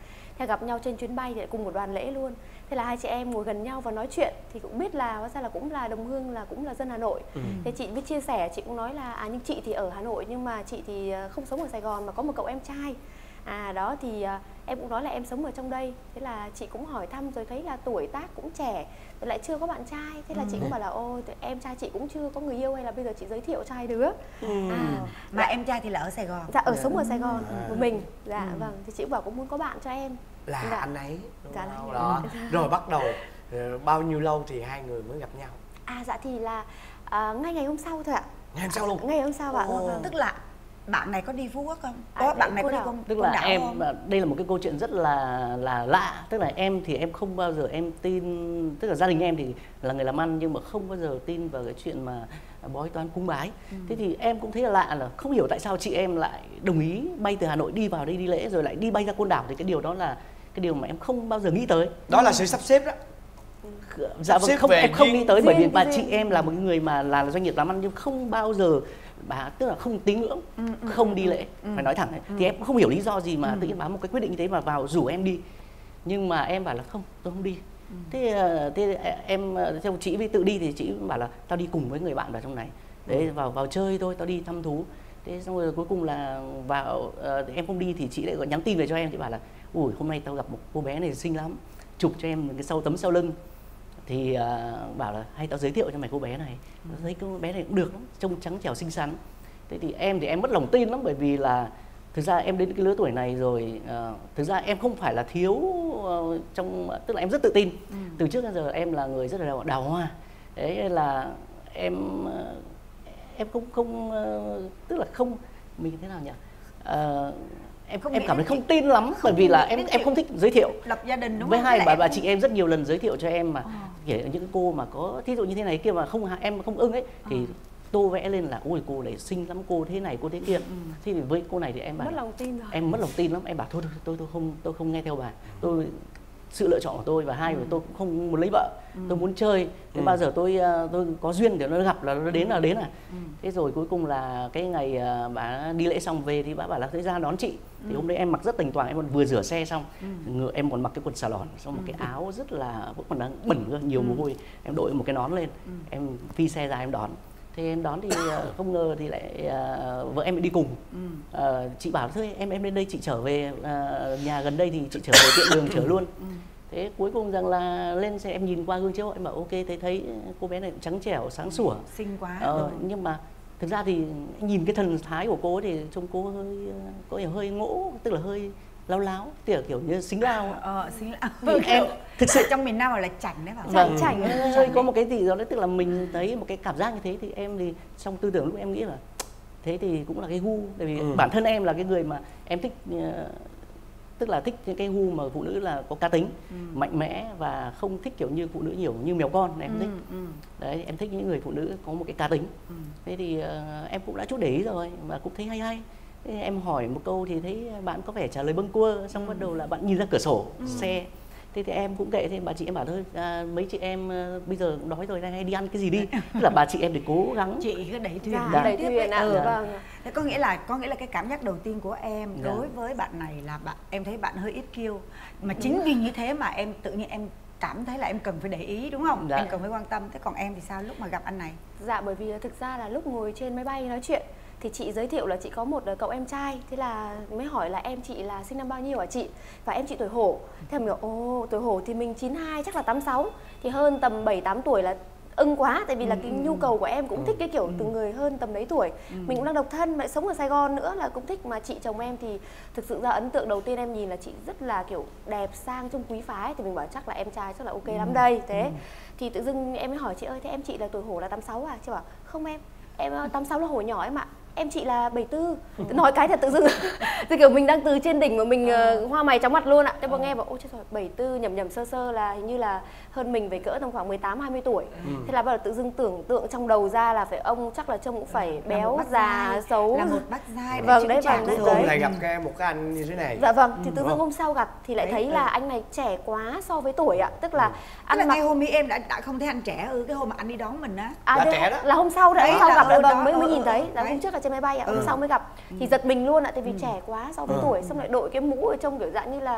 Hay gặp nhau trên chuyến bay thì lại cùng một đoàn lễ luôn. Thế là hai chị em ngồi gần nhau và nói chuyện thì cũng biết là hóa ra là cũng là đồng hương, là cũng là dân Hà Nội. Ừ. Thế chị mới chia sẻ, chị cũng nói là à nhưng chị thì ở Hà Nội nhưng mà chị thì không sống ở Sài Gòn mà có một cậu em trai. À đó thì à, em cũng nói là em sống ở trong đây. Thế là chị cũng hỏi thăm rồi thấy là tuổi tác cũng trẻ, rồi lại chưa có bạn trai. Thế là ừ. chị cũng bảo là ôi em trai chị cũng chưa có người yêu, hay là bây giờ chị giới thiệu trai đứa. Ừ. À, mà em trai thì là ở Sài Gòn. Dạ ở sống ở Sài Gòn à. của mình. Dạ ừ. vâng, thì chị cũng bảo cũng muốn có bạn cho em. Là dạ. anh ấy đúng dạ, không? Là Đó. Rồi bắt đầu bao nhiêu lâu thì hai người mới gặp nhau? À dạ thì là à, ngay ngày hôm sau thôi ạ. Ngày hôm sau luôn? Ngày hôm sau ạ. Ồ. Tức là bạn này có đi Phú Quốc không? À, có bạn này có đi không? Tức là em không? Đây là một cái câu chuyện rất là là lạ. Tức là em thì em không bao giờ em tin, tức là gia đình em thì là người làm ăn nhưng mà không bao giờ tin vào cái chuyện mà bói toán cúng bái. Ừ. Thế thì em cũng thấy là lạ, là không hiểu tại sao chị em lại đồng ý bay từ Hà Nội đi vào đây đi lễ rồi lại đi bay ra Côn Đảo. Thì cái điều đó là cái điều mà em không bao giờ nghĩ tới. Đó là sự sắp xếp đó. Dạ vâng, không, em không nghĩ tới bởi vì bà chị em là một người mà là doanh nghiệp làm ăn nhưng không bao giờ bà, tức là không tín ngưỡng, ừ, không đi lễ, ừ, phải nói thẳng ấy. Ừ. Thì em cũng không hiểu lý do gì mà ừ. tự nhiên bà một cái quyết định như thế mà vào rủ em đi. Nhưng mà em bảo là không, tôi không đi. Ừ. Thế, thế em theo chị với tự đi thì chị bảo là tao đi cùng với người bạn vào trong này. Đấy, vào vào chơi thôi, tao đi thăm thú. Thế xong rồi cuối cùng là vào uh, em không đi thì chị lại gọi nhắn tin về cho em, chị bảo là ui hôm nay tao gặp một cô bé này xinh lắm, chụp cho em cái sau tấm sau lưng. Thì uh, bảo là hay tao giới thiệu cho mày cô bé này. Ừ. Thấy cô bé này cũng được lắm, trông trắng trẻo xinh xắn. Thế thì em thì em mất lòng tin lắm, bởi vì là thực ra em đến cái lứa tuổi này rồi, uh, thực ra em không phải là thiếu uh, trong, tức là em rất tự tin. Ừ. Từ trước đến giờ em là người rất là đào, đào hoa. Đấy là em uh, em không không uh, tức là không, mình thế nào nhỉ? Uh, em không em cảm thấy không tin lắm, bởi vì là em em không thích giới thiệu lập gia đình đúng với không? hai bà em... bà chị em rất nhiều lần giới thiệu cho em mà ờ. kể những cô mà có thí dụ như thế này kia mà không em không ưng ấy thì ờ. tô vẽ lên là ôi cô này xinh lắm, cô thế này cô thế kia. Ừ. Thì với cô này thì em bảo mất lòng tin rồi. Em mất lòng tin lắm, em bảo thôi tôi tôi, tôi không tôi không nghe theo bà, tôi sự lựa chọn của tôi và hai ừ. tôi cũng không muốn lấy vợ, ừ. tôi muốn chơi. Thế ừ. bao giờ tôi tôi có duyên để nó gặp là nó đến là đến à. Ừ. Thế rồi cuối cùng là cái ngày bà đi lễ xong về thì bà bảo là tới ra đón chị. Ừ. Thì hôm đấy em mặc rất tình toàn, em còn vừa rửa xe xong, ừ. em còn mặc cái quần xà lòn, xong một ừ. cái áo rất là vẫn còn đang bẩn cơ, nhiều ừ. mồ hôi. Em đội một cái nón lên, ừ. em phi xe ra em đón. Thế em đón thì không ngờ thì lại uh, vợ em đi cùng. Ừ. Uh, chị bảo thôi em em lên đây chị trở về uh, nhà gần đây thì chị trở về tiện đường chở luôn. Ừ. Thế cuối cùng rằng là lên xe em nhìn qua gương chiếu hậu em bảo ok, thấy thấy cô bé này cũng trắng trẻo sáng sủa, ừ. xinh quá. Ờ, ừ. Nhưng mà thực ra thì nhìn cái thần thái của cô ấy thì trông cô hơi có vẻ hơi ngỗ, tức là hơi láo láo, kiểu kiểu như xính lao. Ờ, xính lao. Vâng, em thực sự trong miền Nam là chảnh đấy bảo. Vâng, chảnh, chảnh. Hơi có một cái gì đó đấy, tức là mình thấy một cái cảm giác như thế thì em thì trong tư tưởng lúc em nghĩ là thế thì cũng là cái gu, tại vì ừ. bản thân em là cái người mà em thích uh, tức là thích những cái gu mà phụ nữ là có cá tính, ừ. mạnh mẽ và không thích kiểu như phụ nữ nhiều như mèo con em ừ, thích. Ừ. Đấy, em thích những người phụ nữ có một cái cá tính. Ừ. Thế thì uh, em cũng đã chút để ý rồi và cũng thấy hay hay. Thế em hỏi một câu thì thấy bạn có vẻ trả lời bâng quơ, xong ừ. bắt đầu là bạn nhìn ra cửa sổ ừ. xe. Thế thì em cũng kệ, thì bà chị em bảo thôi à, mấy chị em uh, bây giờ đói rồi hay đi ăn cái gì đi. Tức là bà chị em thì cố gắng chị cứ đẩy thuyền, dạ, đẩy thuyền ạ. Ừ, vâng. Thế có nghĩa là có nghĩa là cái cảm giác đầu tiên của em dạ. đối với bạn này là bạn em thấy bạn hơi ít kiêu, mà chính vì như thế mà em tự nhiên em cảm thấy là em cần phải để ý đúng không? Dạ. Em cần phải quan tâm. Thế còn em thì sao lúc mà gặp anh này? Dạ bởi vì thực ra là lúc ngồi trên máy bay nói chuyện thì chị giới thiệu là chị có một cậu em trai, thế là mới hỏi là em chị là sinh năm bao nhiêu hả chị, và em chị tuổi hổ. Thế mình bảo ồ tuổi hổ thì mình chín hai chắc là tám sáu, thì hơn tầm bảy tám tuổi là ưng quá, tại vì là cái nhu cầu của em cũng thích cái kiểu từ người hơn tầm mấy tuổi. Mình cũng đang độc thân mà sống ở Sài Gòn nữa là cũng thích, mà chị chồng em thì thực sự ra ấn tượng đầu tiên em nhìn là chị rất là kiểu đẹp sang trông quý phái, thì mình bảo chắc là em trai chắc là ok lắm đây. Thế thì tự dưng em mới hỏi chị ơi thế em chị là tuổi hổ là tám sáu à? Chị bảo không em, em tám sáu là hổ nhỏ em ạ. Em chị là bảy tư. Nói cái thật tự dưng thì kiểu mình đang từ trên đỉnh mà mình uh, hoa mày chóng mặt luôn ạ. Thế mà nghe bảo ôi trời, bảy tư nhầm nhầm sơ sơ là hình như là hơn mình về cỡ tầm khoảng mười tám hai mươi tuổi. Ừ. Thế là bắt đầu tự dưng tưởng tượng trong đầu ra là phải ông chắc là trông cũng phải béo già xấu, là một bác giai. Vâng đấy, vâng đấy. Cuối cùng lại gặp cái một cái anh như thế này. Dạ vâng, thì tự dưng hôm sau gặp thì lại thấy là anh này trẻ quá so với tuổi ạ. Tức là ăn mặc... ngay hôm ý em đã đã không thấy anh trẻ ư, cái hôm mà anh đi đón mình á. À, là trẻ đó. Là hôm sau đấy, sau gặp vâng mới mới nhìn thấy. Là hôm trước là trên máy bay ạ, hôm sau mới gặp thì giật mình luôn ạ, tại vì trẻ quá so với tuổi, xong lại đội cái mũ ở trông kiểu dạng như là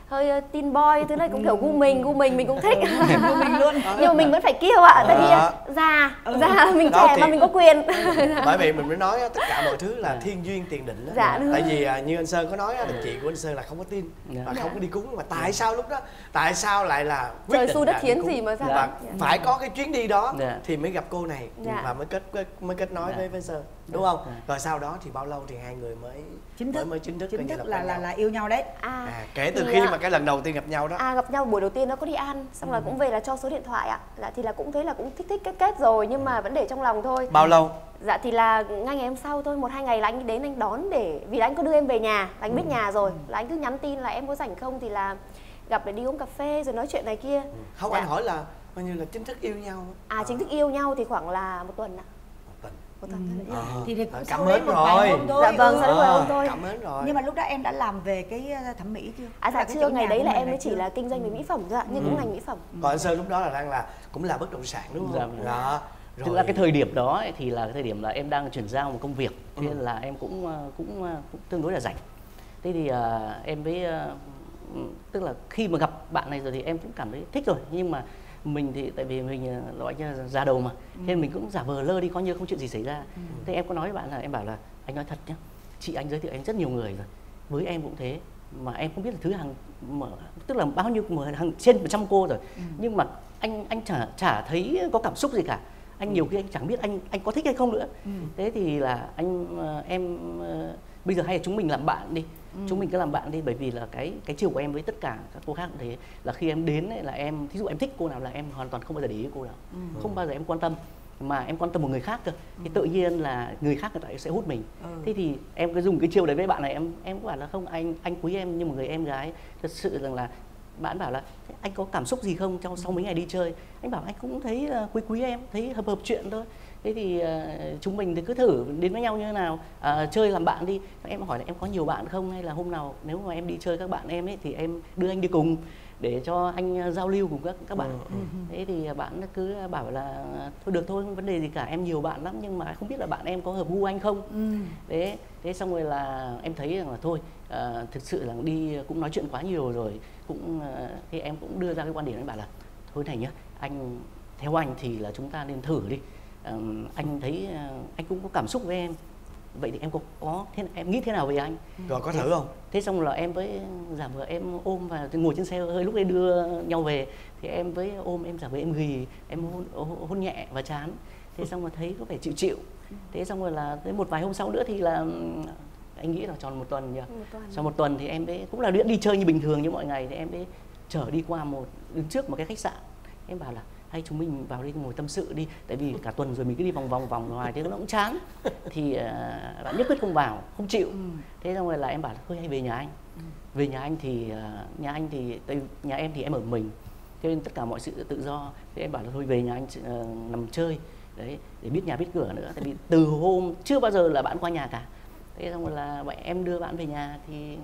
hơi uh, teen boy thứ này cũng kiểu gu mình gu mình mình cũng thích gu mình luôn. Nhưng mà mình vẫn phải kiêu ạ, tại vì uh, già già mình đó trẻ thì... mà mình có quyền. Bởi vì mình mới nói tất cả mọi thứ là thiên duyên tiền định đó. Dạ, tại vì uh, như anh Sơn có nói là chị của anh Sơn là không có tin và không có đi cúng, mà tại sao lúc đó tại sao lại là quyết trời định xu đất là khiến gì mà sao và phải có cái chuyến đi đó Dạ. thì mới gặp cô này Dạ. và mới kết mới kết nối Dạ. với với Sơn, đúng không? Rồi sau đó thì bao lâu thì hai người mới Chính thức mới, mới chính thức, chính thức là là là là yêu nhau đấy. À, à, kể từ thì khi à, mà cái lần đầu tiên gặp nhau đó. À, gặp nhau buổi đầu tiên nó có đi ăn, xong rồi cũng về là cho số điện thoại ạ. Dạ thì là cũng thấy là cũng thích thích kết kết rồi, nhưng mà vẫn để trong lòng thôi. Bao lâu? Dạ thì là ngay ngày hôm sau thôi, một hai ngày là anh đến anh đón, để vì là anh có đưa em về nhà, là anh biết nhà rồi, là anh cứ nhắn tin là em có rảnh không thì là gặp để đi uống cà phê rồi nói chuyện này kia. Không, dạ. anh hỏi là coi như là chính thức yêu nhau. À, chính thức yêu nhau thì khoảng là một tuần ạ. Một tuần. Một tuần. À, Thì, thì cũng cảm sau đấy ơn một rồi. vài hôm thôi. Dạ vâng, sau đấy vài hôm À, thôi. cảm ơn rồi. Nhưng mà lúc đó em đã làm về cái thẩm mỹ chưa? À dạ Là cái chưa, chỗ ngày nhà đấy của là mình em mới này chỉ chưa? là kinh doanh về mỹ phẩm thôi ạ, nhưng cũng ngành mỹ phẩm. Còn anh Sơn lúc đó là đang là cũng là bất động sản đúng không? Dạ. Đó. Rồi. Thực ra cái thời điểm đó ấy, thì là cái thời điểm là em đang chuyển giao một công việc, thế nên là em cũng cũng cũng tương đối là rảnh. Thế thì uh, em với uh, tức là khi mà gặp bạn này rồi thì em cũng cảm thấy thích rồi, nhưng mà mình thì tại vì mình loại như già đầu mà, thế nên mình cũng giả vờ lơ đi coi như không chuyện gì xảy ra. Thế em có nói với bạn là em bảo là anh nói thật nhá, chị anh giới thiệu anh rất nhiều người rồi, với em cũng thế, mà em không biết là thứ hàng mở tức là bao nhiêu mở hàng trên một trăm cô rồi, nhưng mà anh anh chả chả thấy có cảm xúc gì cả. Anh nhiều khi anh chẳng biết anh anh có thích hay không nữa. Ừ. Thế thì là anh em bây giờ hay là chúng mình làm bạn đi, ừ. chúng mình cứ làm bạn đi, bởi vì là cái cái chiều của em với tất cả các cô khác cũng thế, là khi em đến ấy, là em thí dụ em thích cô nào là em hoàn toàn không bao giờ để ý cô nào, ừ. không bao giờ em quan tâm, mà em quan tâm một người khác cơ, ừ. thì tự nhiên là người khác người ta sẽ hút mình. Ừ. Thế thì em cứ dùng cái chiều đấy với bạn này, em em cũng bảo là không, anh anh quý em như một người em gái thật sự rằng là. Bạn bảo là anh có cảm xúc gì không trong sau mấy ngày đi chơi, anh bảo anh cũng thấy uh, quý quý em, thấy hợp hợp chuyện thôi. Thế thì uh, chúng mình thì cứ thử đến với nhau như thế nào, uh, chơi làm bạn đi. Em hỏi là em có nhiều bạn không, hay là hôm nào nếu mà em đi chơi các bạn em ấy thì em đưa anh đi cùng để cho anh uh, giao lưu cùng các các bạn. Ừ, ừ. Thế thì bạn cứ bảo là thôi được thôi, không vấn đề gì cả, em nhiều bạn lắm nhưng mà không biết là bạn em có hợp gu anh không. Ừ. Thế thế xong rồi là em thấy rằng là thôi uh, thực sự là đi cũng nói chuyện quá nhiều rồi, cũng uh, thì em cũng đưa ra cái quan điểm, anh bảo là thôi này nhá, anh theo anh thì là chúng ta nên thử đi. Uh, anh thấy uh, anh cũng có cảm xúc với em, vậy thì em có có thế, em nghĩ thế nào về anh? Rồi có thế, thử không? Thế xong là em với giả vờ em ôm và ngồi trên xe hơi, lúc đấy đưa nhau về thì em với ôm, em giả vờ em ghì, em hôn, hôn nhẹ và chán. Thế xong rồi thấy có vẻ chịu chịu. Thế xong rồi là tới một vài hôm sau nữa thì là anh nghĩ là tròn một tuần nhỉ. Một tuần. Sau một tuần thì em ấy cũng là đi, đi chơi như bình thường như mọi ngày, thì em ấy chở đi qua một đứng trước một cái khách sạn. Em bảo là hay chúng mình vào đây ngồi tâm sự đi, tại vì cả tuần rồi mình cứ đi vòng vòng vòng ngoài thế nó cũng chán. Thì uh, bạn nhất quyết không vào, không chịu. Ừ. Thế xong rồi là em bảo là thôi hay về nhà anh. Ừ. Về nhà anh thì uh, nhà anh thì tại nhà em thì em ở mình, cho nên tất cả mọi sự tự do. Thế em bảo là thôi về nhà anh uh, nằm chơi đấy, để biết nhà biết cửa nữa, tại vì từ hôm chưa bao giờ là bạn qua nhà cả. Thế xong rồi là vậy em đưa bạn về nhà thì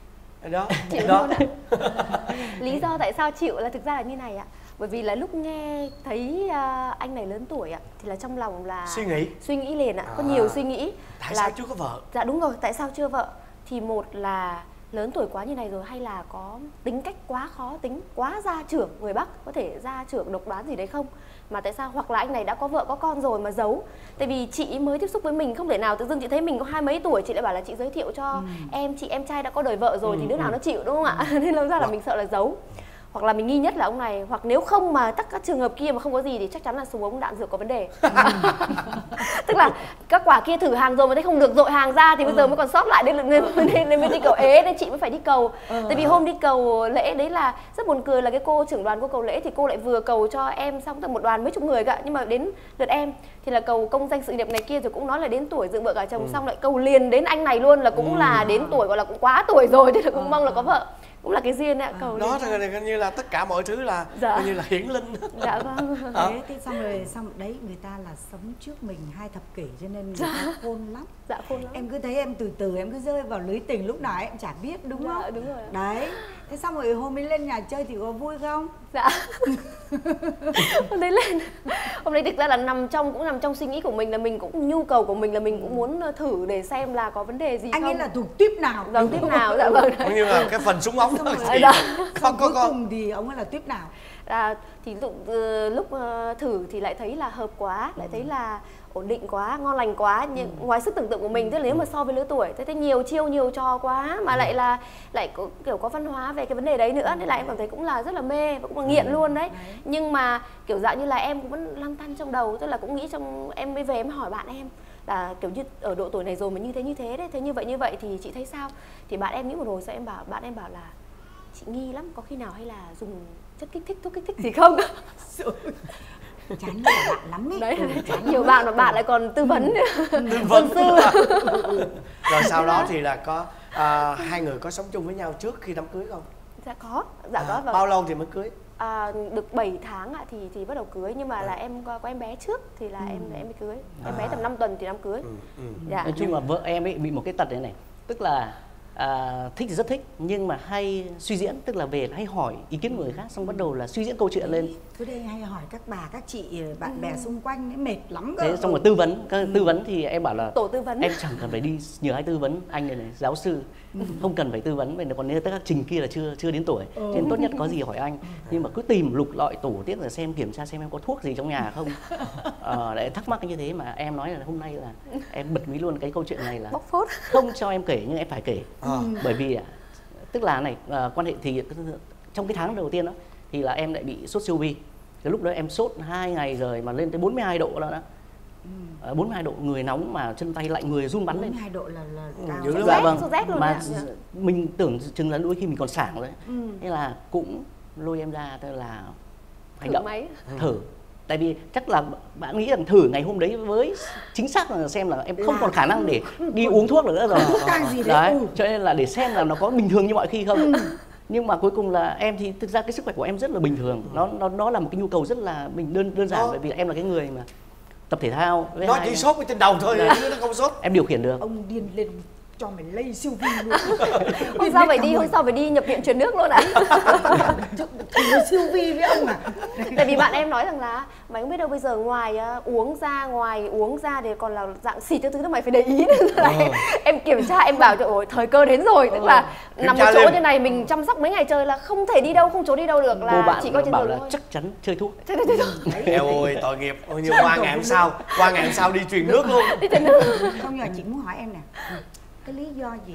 đó chịu đó. Lý do tại sao chịu là thực ra là như này ạ, bởi vì là lúc nghe thấy uh, anh này lớn tuổi ạ thì là trong lòng là suy nghĩ suy nghĩ liền ạ, à. Có À. nhiều suy nghĩ. Tại là... sao chưa có vợ? Dạ đúng rồi, tại sao chưa vợ? Thì một là lớn tuổi quá như này rồi, hay là có tính cách quá khó tính, quá gia trưởng, người Bắc có thể gia trưởng độc đoán gì đấy không? Mà tại sao, hoặc là anh này đã có vợ có con rồi mà giấu? Tại vì chị mới tiếp xúc với mình, không thể nào tự dưng chị thấy mình có hai mấy tuổi chị lại bảo là chị giới thiệu cho ừ. em, chị em trai đã có đời vợ rồi, ừ, thì đứa nào ừ. nó chịu, đúng không ạ? Nên làm ra là mình sợ là giấu. Hoặc là mình nghi nhất là ông này, hoặc nếu không mà tất các trường hợp kia mà không có gì thì chắc chắn là súng ống đạn dược có vấn đề. Tức là các quả kia thử hàng rồi mà thấy không được, dội hàng ra thì bây giờ mới còn sót lại nên nên, nên, nên mới đi cầu ế, nên chị mới phải đi cầu. Tại vì hôm đi cầu lễ đấy là rất buồn cười, là cái cô trưởng đoàn cô cầu lễ thì cô lại vừa cầu cho em xong tận một đoàn mấy chục người cả, nhưng mà đến lượt em thì là cầu công danh sự nghiệp này kia rồi cũng nói là đến tuổi dựng vợ gả chồng, ừ. xong lại cầu liền đến anh này luôn, là cũng ừ. là đến tuổi gọi là cũng quá tuổi rồi, thì là cũng mong là có vợ. Cũng là cái duyên ạ, cầu đó thì coi như là tất cả mọi thứ là dạ. coi như là hiển linh. Dạ vâng. Thế, thế xong rồi xong đấy, người ta là sống trước mình hai thập kỷ cho nên người ta khôn lắm. Dạ khôn lắm. Em cứ thấy em từ từ em cứ rơi vào lưới tình lúc nào em chả biết, đúng dạ, không? Đúng rồi. Đấy, Thế xong rồi hôm ấy lên nhà chơi thì có vui không? Dạ. Hôm đấy lên hôm đấy thực ra là nằm trong cũng nằm trong suy nghĩ của mình, là mình cũng nhu cầu của mình là mình cũng muốn thử để xem là có vấn đề gì anh không. ấy là thuộc tuyếp nào? Vâng, tuyếp nào, dạ vâng. Cũng như là cái phần súng ống thôi. Đó. Không, cuối cùng thì ông ấy là tuyếp nào? À, thì ví dụ, uh, lúc uh, thử thì lại thấy là hợp quá, lại thấy là ổn định quá, ngon lành quá, nhưng ừ. ngoài sức tưởng tượng của mình. Tức là nếu mà so với lứa tuổi thế thấy nhiều chiêu nhiều trò quá, mà lại là lại có, kiểu có văn hóa về cái vấn đề đấy nữa, nên là em cảm thấy cũng là rất là mê và cũng là nghiện luôn đấy. Nhưng mà kiểu dạng như là em cũng vẫn lăn tăn trong đầu, tức là cũng nghĩ trong em mới về em hỏi bạn em là kiểu như ở độ tuổi này rồi mà như thế như thế đấy, thế như vậy như vậy thì chị thấy sao? Thì bạn em nghĩ một hồi sau em bảo bạn em bảo là chị nghi lắm, có khi nào hay là dùng chất kích thích, thuốc kích thích gì không? Chán nhiều bạn lắm ấy. Đấy, ừ, nhiều bạn mà bạn lại còn tư vấn tư vấn rồi sau đó thì là có à, hai người có sống chung với nhau trước khi đám cưới không? Dạ có, dạ à, có. Vâng. Bao lâu thì mới cưới? À, được bảy tháng ạ thì thì bắt đầu cưới, nhưng mà à. là em có, có em bé trước thì là ừ. em em mới cưới. Em à. bé tầm năm tuần thì đám cưới. Ừ, ừ. Dạ. Nói chung là vợ em ấy bị một cái tật này này, tức là à, thích thì rất thích nhưng mà hay suy diễn, tức là về hay hỏi ý kiến của người khác xong bắt đầu là suy diễn câu chuyện lên. Cứ đây hay hỏi các bà các chị bạn ừ. bè xung quanh ấy, mệt lắm cơ. Thế xong rồi tư vấn, ừ. tư vấn thì em bảo là tổ tư vấn. Em chẳng cần phải đi nhờ ai tư vấn, anh này này giáo sư ừ. không cần phải tư vấn, mình còn nếu tất các trình kia là chưa chưa đến tuổi, ừ. nên tốt nhất có gì hỏi anh. Nhưng mà cứ tìm lục lọi tổ tiết là xem kiểm tra xem em có thuốc gì trong nhà không. Ờ, để thắc mắc như thế mà em nói là hôm nay là em bật mí luôn cái câu chuyện này là bóc phốt. Không cho em kể nhưng em phải kể. À. Bởi vì tức là này uh, quan hệ thì trong cái tháng đầu tiên đó thì là em lại bị sốt siêu vi. Cái lúc đó em sốt hai ngày rồi mà lên tới bốn mươi hai độ đó đó. Ừ. bốn mươi hai độ, người nóng mà chân tay lạnh, người run bắn lên. bốn mươi hai độ là là cao. Ừ, dạ, vâng. Mà mình tưởng chừng là đôi khi mình còn sảng rồi. Ừ. Thế là cũng lôi em ra tức là hành động máy. Thử. Tại vì chắc là bạn nghĩ rằng thử ngày hôm đấy với chính xác là xem là em không là... còn khả năng để đi uống thuốc nữa rồi. Gì đấy. Đấy, ừ. Cho nên là để xem là nó có bình thường như mọi khi không. Ừ. Nhưng mà cuối cùng là em thì thực ra cái sức khỏe của em rất là bình thường. Nó nó nó là một cái nhu cầu rất là mình đơn đơn giản. Đó. Bởi vì em là cái người mà tập thể thao. Nó chỉ sốt trên đầu thôi, dạ. Chứ nó không sốt. Em điều khiển được. Ông điên lên cho mày lây siêu vi luôn. Hôm sau phải đi, hôm sau phải đi nhập viện truyền nước luôn ạ. À? Siêu vi với ông à? Tại vì bạn em nói rằng là mày không biết đâu, bây giờ ngoài uh, uống ra, ngoài uống ra thì còn là dạng xịt cho thứ đó mày phải để ý. Ờ. em, em kiểm tra, em bảo cho ôi thời cơ đến rồi, tức là ờ. nằm một chỗ lên. Như này mình chăm sóc mấy ngày trời là không thể đi đâu, không chỗ đi đâu được, là cô bạn chỉ có trên bảo giường là thôi. Chắc chắn chơi thuốc. Chơi thuốc, chơi thuốc. Eo ơi tội nghiệp, ôi như qua ngày hôm sau, qua ngày hôm sau đi truyền nước luôn. Đi truyền nước. Không, giờ chị muốn hỏi em nè, cái lý do gì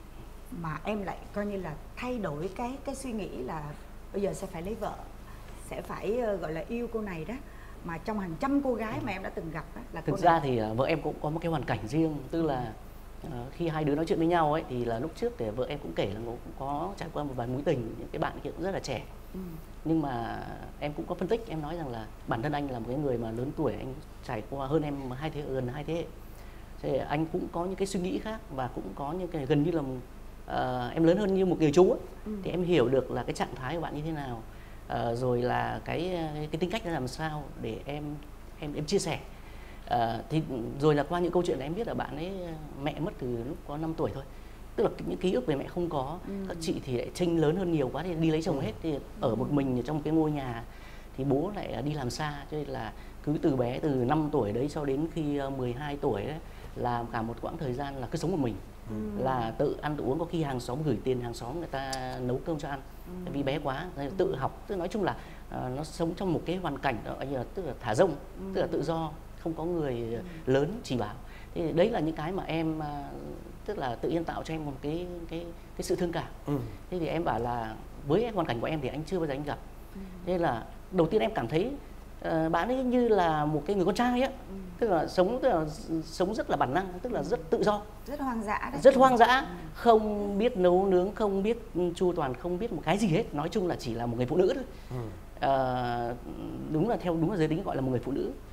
mà em lại coi như là thay đổi cái cái suy nghĩ là bây giờ sẽ phải lấy vợ, sẽ phải uh, gọi là yêu cô này đó, mà trong hàng trăm cô gái mà em đã từng gặp đó, là thực cô ra này. Thì uh, vợ em cũng có một cái hoàn cảnh riêng, tức là uh, khi hai đứa nói chuyện với nhau ấy thì là lúc trước thì vợ em cũng kể là cũng có trải qua một vài mối tình, những cái bạn kia cũng rất là trẻ. Ừ. Nhưng mà em cũng có phân tích, em nói rằng là bản thân anh là một cái người mà lớn tuổi, anh trải qua hơn em hai thế gần hai thế hệ. Thì anh cũng có những cái suy nghĩ khác và cũng có những cái gần như là uh, em lớn hơn như một người chú ấy. Ừ. Thì em hiểu được là cái trạng thái của bạn như thế nào, uh, rồi là cái cái tính cách nó làm sao để em em em chia sẻ. Uh, thì rồi là qua những câu chuyện này em biết là bạn ấy mẹ mất từ lúc có năm tuổi thôi, tức là những ký ức về mẹ không có. Ừ. Các chị thì lại chênh lớn hơn nhiều quá thì đi lấy chồng hết, thì ở một mình trong cái ngôi nhà thì bố lại đi làm xa, cho nên là cứ từ bé từ năm tuổi đấy cho đến khi mười hai tuổi đấy là cả một quãng thời gian là cứ sống một mình. Ừ. Là tự ăn tự uống, có khi hàng xóm gửi tiền hàng xóm người ta nấu cơm cho ăn. Ừ. Tại vì bé quá tự học, tức nói chung là uh, nó sống trong một cái hoàn cảnh đó, tức là thả rông. Ừ. Tức là tự do, không có người ừ. lớn chỉ bảo. Thì đấy là những cái mà em uh, tức là tự nhiên tạo cho em một cái cái cái sự thương cảm. Ừ. Thế thì em bảo là với hoàn cảnh của em thì anh chưa bao giờ anh gặp. Ừ. Nên là đầu tiên em cảm thấy Uh, bạn ấy như là một cái người con trai á. Ừ. Tức là sống tức là sống rất là bản năng, tức là rất tự do, rất hoang dã đấy. Rất hoang dã, ừ. Không biết nấu nướng, không biết chu toàn, không biết một cái gì hết, nói chung là chỉ là một người phụ nữ thôi. Ừ. Uh, đúng là theo đúng là giới tính gọi là một người phụ nữ.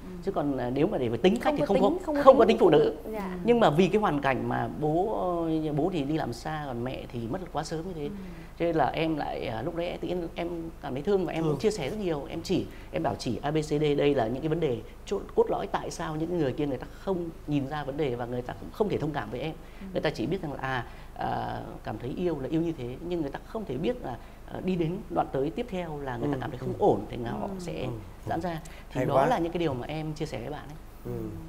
chứ còn à, nếu mà để phải tính khách Không thì có không tính- có không có không có tính tính phụ nữ. Dạ. Nhưng mà vì cái hoàn cảnh mà bố bố thì đi làm xa, còn mẹ thì mất quá sớm như thế, cho nên là em lại à, lúc đấy tự nhiên em cảm thấy thương và em cũng chia sẻ rất nhiều. Em chỉ em bảo chỉ a bê xê đê, đây là những cái vấn đề chốt cốt lõi tại sao những người kia người ta không nhìn ra vấn đề và người ta cũng không thể thông cảm với em. Người ta chỉ biết rằng là à, à cảm thấy yêu là yêu như thế, nhưng người ta không thể biết là à, đi đến đoạn tới tiếp theo là người ta cảm thấy không ổn thì nào họ sẽ giãn ra. Thì Hay đó quá. là những cái điều mà em chia sẻ với bạn ấy. Ừ.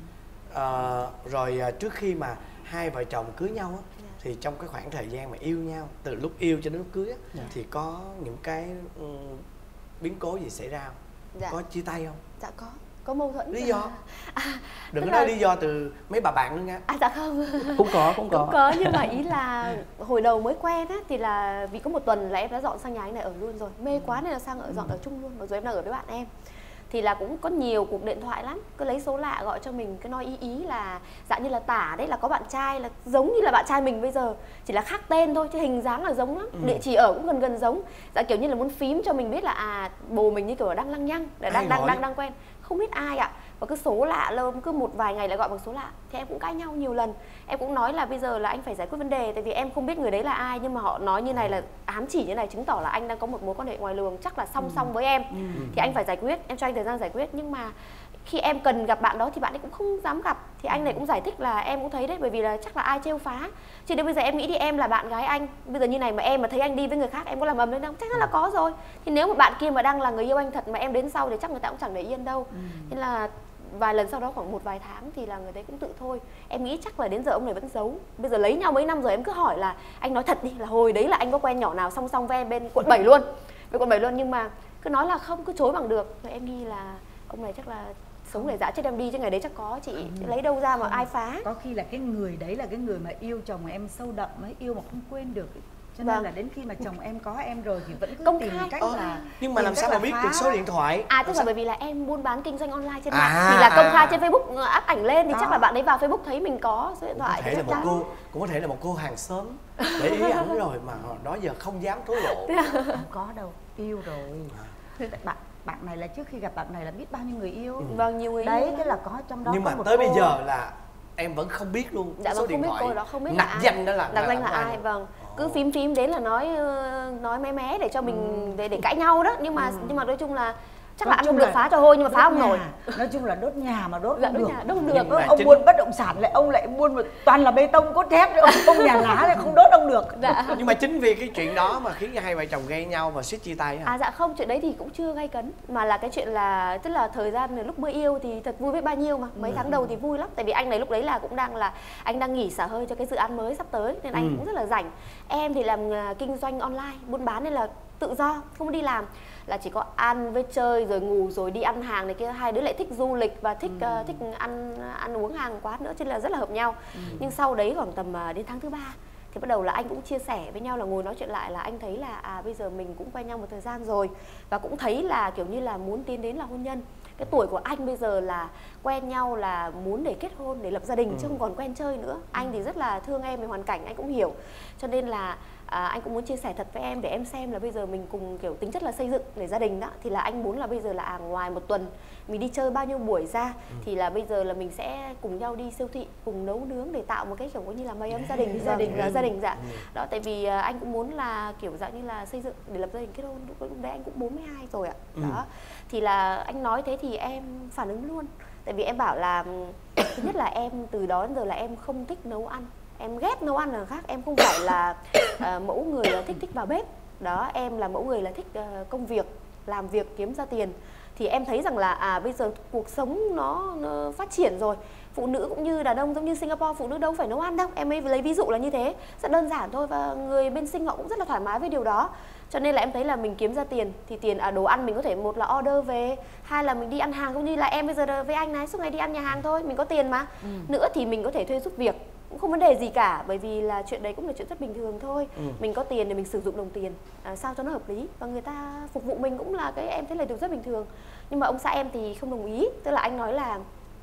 Ờ, rồi à, trước khi mà hai vợ chồng cưới nhau á, thì trong cái khoảng thời gian mà yêu nhau, từ lúc yêu cho đến lúc cưới á, Dạ. thì có những cái ừ, biến cố gì xảy ra không? Dạ. Có chia tay không? Dạ có, có mâu thuẫn. Lý do? À, Đừng tức có nói là- lý do từ mấy bà bạn nữa nha. À dạ không. Cũng có, cũng có. Cũng có, nhưng mà ý là hồi đầu mới quen á thì là vì có một tuần là em đã dọn sang nhà anh này ở luôn rồi, mê quá nên là sang ở dọn ở chung luôn, mặc dù em đang ở với bạn em. Thì là cũng có nhiều cuộc điện thoại lắm, cứ lấy số lạ gọi cho mình, cứ nói ý ý là dạng như là tả đấy là có bạn trai là giống như là bạn trai mình bây giờ, chỉ là khác tên thôi chứ hình dáng là giống lắm, địa chỉ ở cũng gần gần giống, dạng kiểu như là muốn phím cho mình biết là à bồ mình như kiểu là đang lăng nhăng, là đang Ai đang gọi? đang đang quen, không biết ai ạ. Và cứ số lạ lâu, cứ một vài ngày lại gọi bằng số lạ. Thì em cũng cãi nhau nhiều lần. Em cũng nói là bây giờ là anh phải giải quyết vấn đề, tại vì em không biết người đấy là ai, nhưng mà họ nói như này là ám chỉ như này, chứng tỏ là anh đang có một mối quan hệ ngoài luồng, chắc là song song với em. Thì anh phải giải quyết, em cho anh thời gian giải quyết. Nhưng mà khi em cần gặp bạn đó thì bạn ấy cũng không dám gặp. Thì anh này cũng giải thích là em cũng thấy đấy, bởi vì là chắc là ai trêu phá. Chứ đến bây giờ em nghĩ đi, em là bạn gái anh, bây giờ như này mà em mà thấy anh đi với người khác, em có làm ầm lên không? Chắc chắn là có rồi. Thì nếu mà bạn kia mà đang là người yêu anh thật mà em đến sau thì chắc người ta cũng chẳng để yên đâu. Nên là vài lần sau đó khoảng một vài tháng thì là người đấy cũng tự thôi. Em nghĩ chắc là đến giờ ông này vẫn giấu. Bây giờ lấy nhau mấy năm rồi em cứ hỏi là anh nói thật đi, là hồi đấy là anh có quen nhỏ nào song song với em bên quận bảy luôn, bên quận bảy luôn, nhưng mà cứ nói là không, cứ chối bằng được. Rồi em nghi là ông này chắc là sống để dã chết em đi, chứ ngày đấy chắc có chị. Chứ lấy đâu ra mà ai phá. Có khi là cái người đấy là cái người mà yêu chồng em sâu đậm ấy, yêu mà không quên được ấy. Cho nên Vâng. là đến khi mà chồng em có em rồi thì vẫn cứ Công tìm khai. cách Ờ, là nhưng mà tìm làm cách sao là mà biết phá được số đó. điện thoại? À tức là Sao? bởi vì là em buôn bán kinh doanh online trên À. mạng thì là công khai trên Facebook, up ảnh lên thì Đó. chắc là bạn ấy vào Facebook thấy mình có số điện Có thoại thể thì là chắc một chắn. cô, cũng có thể là một cô hàng xóm để ý ảnh rồi mà hồi đó giờ không dám thổ lộ. Không có đâu, yêu rồi. Bạn bạn này là trước khi gặp bạn này là biết bao nhiêu người yêu. Vâng, nhiều người Đấy, yêu thế lắm. là có trong đó Nhưng có mà một tới bây cô- giờ là em vẫn không biết luôn Dạ số vâng, điện không biết thoại cô đó, không biết là nặc ai. danh đó là Nặc danh là ai, vâng. Cứ phím phím đến là nói ờ, nói mé mé để cho mình để để cãi nhau đó, nhưng mà nhưng mà nói chung là chắc là Nói ăn chung không được là phá trò hôi nhưng mà phá đốt không nổi. nhà. Nói chung là đốt nhà mà đốt Dạ, không đốt được. nhà, đốt không được. Nhưng mà Ông chính- buôn bất động sản lại ông lại buôn một, toàn là bê tông cốt thép, ông ông nhà lá lại không đốt ông được. Dạ. Nhưng mà chính vì cái chuyện đó mà khiến cho hai vợ chồng gây nhau và suýt chia tay hả? À dạ không, chuyện đấy thì cũng chưa gay cấn, mà là cái chuyện là tức là thời gian lúc mới yêu thì thật vui biết bao nhiêu mà mấy tháng đầu thì vui lắm, tại vì anh này lúc đấy là cũng đang là anh đang nghỉ xả hơi cho cái dự án mới sắp tới nên anh Ừ. cũng rất là rảnh. Em thì làm à, kinh doanh online buôn bán nên là tự do, không đi làm, là chỉ có ăn với chơi rồi ngủ rồi đi ăn hàng này kia. Hai đứa lại thích du lịch và thích Ừ. uh, thích ăn ăn uống hàng quán nữa, cho nên là rất là hợp nhau. Nhưng sau đấy khoảng tầm uh, đến tháng thứ ba thì bắt đầu là anh cũng chia sẻ với nhau, là ngồi nói chuyện lại, là anh thấy là à bây giờ mình cũng quen nhau một thời gian rồi và cũng thấy là kiểu như là muốn tiến đến là hôn nhân. Cái tuổi của anh bây giờ là quen nhau là muốn để kết hôn, để lập gia đình, chứ không còn quen chơi nữa. Anh thì rất là thương em về hoàn cảnh, anh cũng hiểu, cho nên là à, anh cũng muốn chia sẻ thật với em để em xem là bây giờ mình cùng kiểu tính chất là xây dựng để gia đình đó, thì là anh muốn là bây giờ là à, ngoài một tuần mình đi chơi bao nhiêu buổi ra thì là bây giờ là mình sẽ cùng nhau đi siêu thị, cùng nấu nướng để tạo một cái kiểu như là mái ấm gia đình, gia đình là gia đình dạ. Đó, tại vì à, anh cũng muốn là kiểu dạng như là xây dựng để lập gia đình kết hôn. Lúc đấy anh cũng bốn mươi hai rồi ạ. Đó, thì là anh nói thế thì em phản ứng luôn, tại vì em bảo là thứ nhất là em từ đó đến giờ là em không thích nấu ăn, em ghét nấu ăn là khác, em không phải là uh, mẫu người là thích thích vào bếp. Đó, em là mẫu người là thích uh, công việc, làm việc kiếm ra tiền. Thì em thấy rằng là à bây giờ cuộc sống nó, nó phát triển rồi, phụ nữ cũng như đàn ông giống như Singapore, phụ nữ đâu phải nấu ăn đâu, em ấy lấy ví dụ là như thế, rất đơn giản thôi, và người bên Sing họ cũng rất là thoải mái với điều đó. Cho nên là em thấy là mình kiếm ra tiền thì tiền à, đồ ăn mình có thể một là order về, hai là mình đi ăn hàng, cũng như là em bây giờ với anh này suốt ngày đi ăn nhà hàng thôi, mình có tiền mà. Ừ. Nữa thì mình có thể thuê giúp việc, cũng không vấn đề gì cả, bởi vì là chuyện đấy cũng là chuyện rất bình thường thôi. Ừ. Mình có tiền để mình sử dụng đồng tiền à, sao cho nó hợp lý, và người ta phục vụ mình cũng là cái em thấy là điều rất bình thường. Nhưng mà ông xã em thì không đồng ý, tức là anh nói là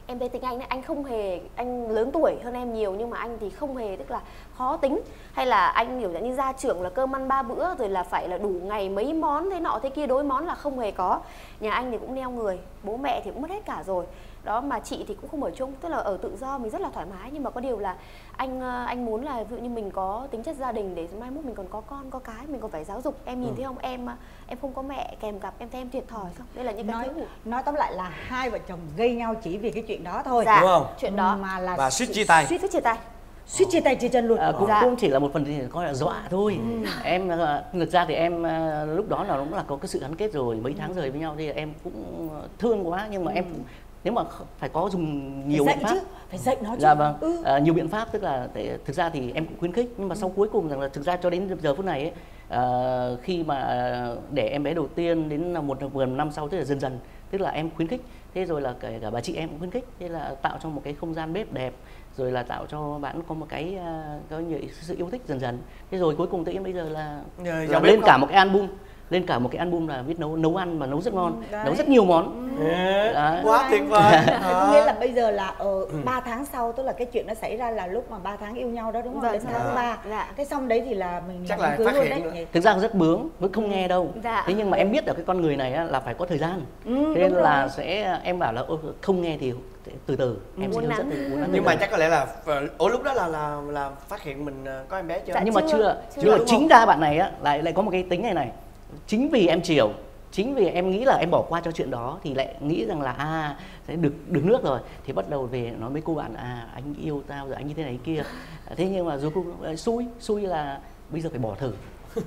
em thấy tính anh ấy, anh không hề, anh lớn tuổi hơn em nhiều nhưng mà anh thì không hề tức là khó tính, hay là anh hiểu như gia trưởng là cơm ăn ba bữa rồi là phải là đủ ngày mấy món thế nọ thế kia, đối món là không hề có. Nhà anh thì cũng neo người, bố mẹ thì cũng mất hết cả rồi đó, mà chị thì cũng không ở chung, tức là ở tự do mình rất là thoải mái. Nhưng mà có điều là anh anh muốn là ví dụ như mình có tính chất gia đình để mai mốt mình còn có con có cái, mình còn phải giáo dục. Em nhìn ừ. thấy không, em em không có mẹ kèm cặp, em thấy em thiệt thòi không? Đây là những cái nói, thiếu. nói tóm lại là hai vợ chồng gây nhau chỉ vì cái chuyện đó thôi. Dạ, đúng không? Chuyện đó mà là và suýt chia tay. Suýt suýt chia tay. Suýt chia tay chia chân luôn. À, cũng, dạ. cũng chỉ là một phần thì coi là dọa thôi. ừ. Em thực ra thì em lúc đó là cũng là có cái sự gắn kết rồi, mấy tháng rời với nhau thì em cũng thương quá, nhưng mà ừ. em cũng, nếu mà phải có dùng nhiều phải biện pháp chứ. Phải dạy nó chứ. Dạ vâng. ừ. à, nhiều biện pháp, tức là để, thực ra thì em cũng khuyến khích, nhưng mà sau cuối cùng rằng là thực ra cho đến giờ phút này ấy, à, khi mà để em bé đầu tiên đến một vườn năm sau, tức là dần dần, tức là em khuyến khích, thế rồi là cả, cả bà chị em cũng khuyến khích, thế là tạo cho một cái không gian bếp đẹp, rồi là tạo cho bạn có một cái có nhiều sự yêu thích dần dần, thế rồi cuối cùng tự nhiên bây giờ là, Nhờ, là lên cả một cái album, lên cả một cái album là biết nấu nấu ăn mà nấu rất ngon, Đấy. nấu rất nhiều món. Đấy. Quá tuyệt vời. Có nghĩa là bây giờ là ở ba tháng sau, tức là cái chuyện nó xảy ra là lúc mà ba tháng yêu nhau đó đúng không? Vâng, đến tháng thứ ba. Dạ. Cái xong đấy thì là mình chắc làm là cưới phát luôn hiện đấy. Thực ra rất bướng, vẫn không nghe đâu. Dạ. Thế nhưng mà em biết là cái con người này á, là phải có thời gian. Ừ, Thế nên là rồi. sẽ em bảo là không nghe thì từ từ em Muốn sẽ hướng nắng. dẫn từ từ. Nhưng mà chắc có lẽ là ủa lúc đó là là là phát hiện mình có em bé chưa? Dạ, nhưng mà chưa, chưa, chưa. chưa Đúng chính không? ra bạn này á lại lại có một cái tính này này. Chính vì em chiều, chính vì em nghĩ là em bỏ qua cho chuyện đó thì lại nghĩ rằng là à sẽ được được nước rồi, thì bắt đầu về nói với cô bạn à anh yêu tao rồi anh như thế này kia. Thế nhưng mà rồi cô xui xui là bây giờ phải bỏ thử.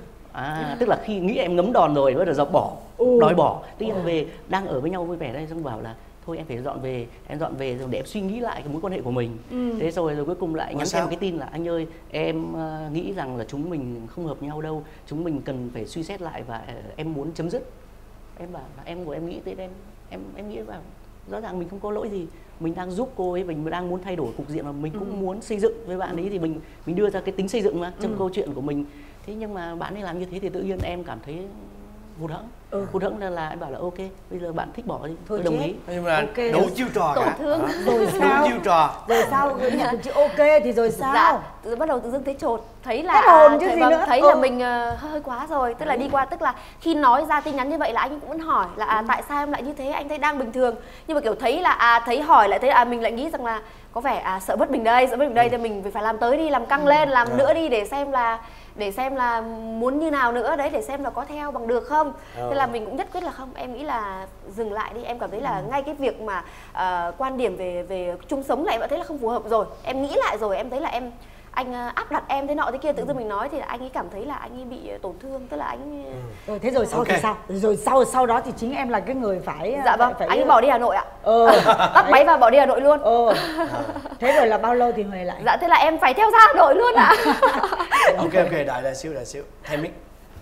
À, tức là khi nghĩ em ngấm đòn rồi bắt đầu dọc bỏ, ừ. đòi bỏ. Tức là về đang ở với nhau vui vẻ đây, xong bảo là thôi em phải dọn về, em dọn về rồi để em suy nghĩ lại cái mối quan hệ của mình. Ừ. Thế rồi rồi cuối cùng lại nhắn thêm một cái tin là anh ơi em uh, nghĩ rằng là chúng mình không hợp nhau đâu, chúng mình cần phải suy xét lại và uh, em muốn chấm dứt. Em bảo là em của em nghĩ tới em em em nghĩ vào rõ ràng mình không có lỗi gì, mình đang giúp cô ấy, mình đang muốn thay đổi cục diện mà mình cũng ừ. muốn xây dựng với bạn ấy, thì mình mình đưa ra cái tính xây dựng mà trong ừ. câu chuyện của mình. Thế nhưng mà bạn ấy làm như thế thì tự nhiên em cảm thấy hụt hẫng. Ừ. Hụt hẫng nên là em bảo là ok, bây giờ bạn thích bỏ đi, tôi đồng ý. Nhưng mà okay. đủ chiêu trò tổn cả. thương. À. Rồi sao? Đủ chiêu trò. Rồi sao? Nhận được chữ ok thì rồi sao? Dạ, từ bắt đầu tự dưng thấy chột, thấy là hết hồn chứ thấy, gì vâng, nữa. thấy ừ. là mình uh, hơi quá rồi, tức là đi qua, tức là khi nói ra tin nhắn như vậy là anh cũng vẫn hỏi là à, tại sao em lại như thế, anh thấy đang bình thường, nhưng mà kiểu thấy là à thấy hỏi lại thấy à mình lại nghĩ rằng là có vẻ à sợ bất bình đây, sợ bất bình đây thì mình phải làm tới đi, làm căng lên, làm nữa đi để xem là để xem là muốn như nào nữa đấy, để xem là có theo bằng được không. Thế là mình cũng nhất quyết là không, em nghĩ là dừng lại đi. Em cảm thấy là ngay cái việc mà uh, quan điểm về về chung sống là em đã thấy là không phù hợp rồi. Em nghĩ lại rồi, em thấy là em anh áp đặt em thế nọ thế kia, tự dưng mình nói thì anh ấy cảm thấy là anh ấy bị tổn thương, tức là anh ừ. Rồi thế rồi sau okay. thì sao? Rồi sau sau đó thì chính em là cái người phải dạ vâng phải... anh ấy bỏ đi Hà Nội ạ. Ừ. Bắt máy và bỏ đi Hà Nội luôn. Ừ. Thế rồi là bao lâu thì về lại? Dạ thế là em phải theo ra Hà Nội luôn ạ. Ok ok, đợi đợi xíu đợi xíu, thay mic.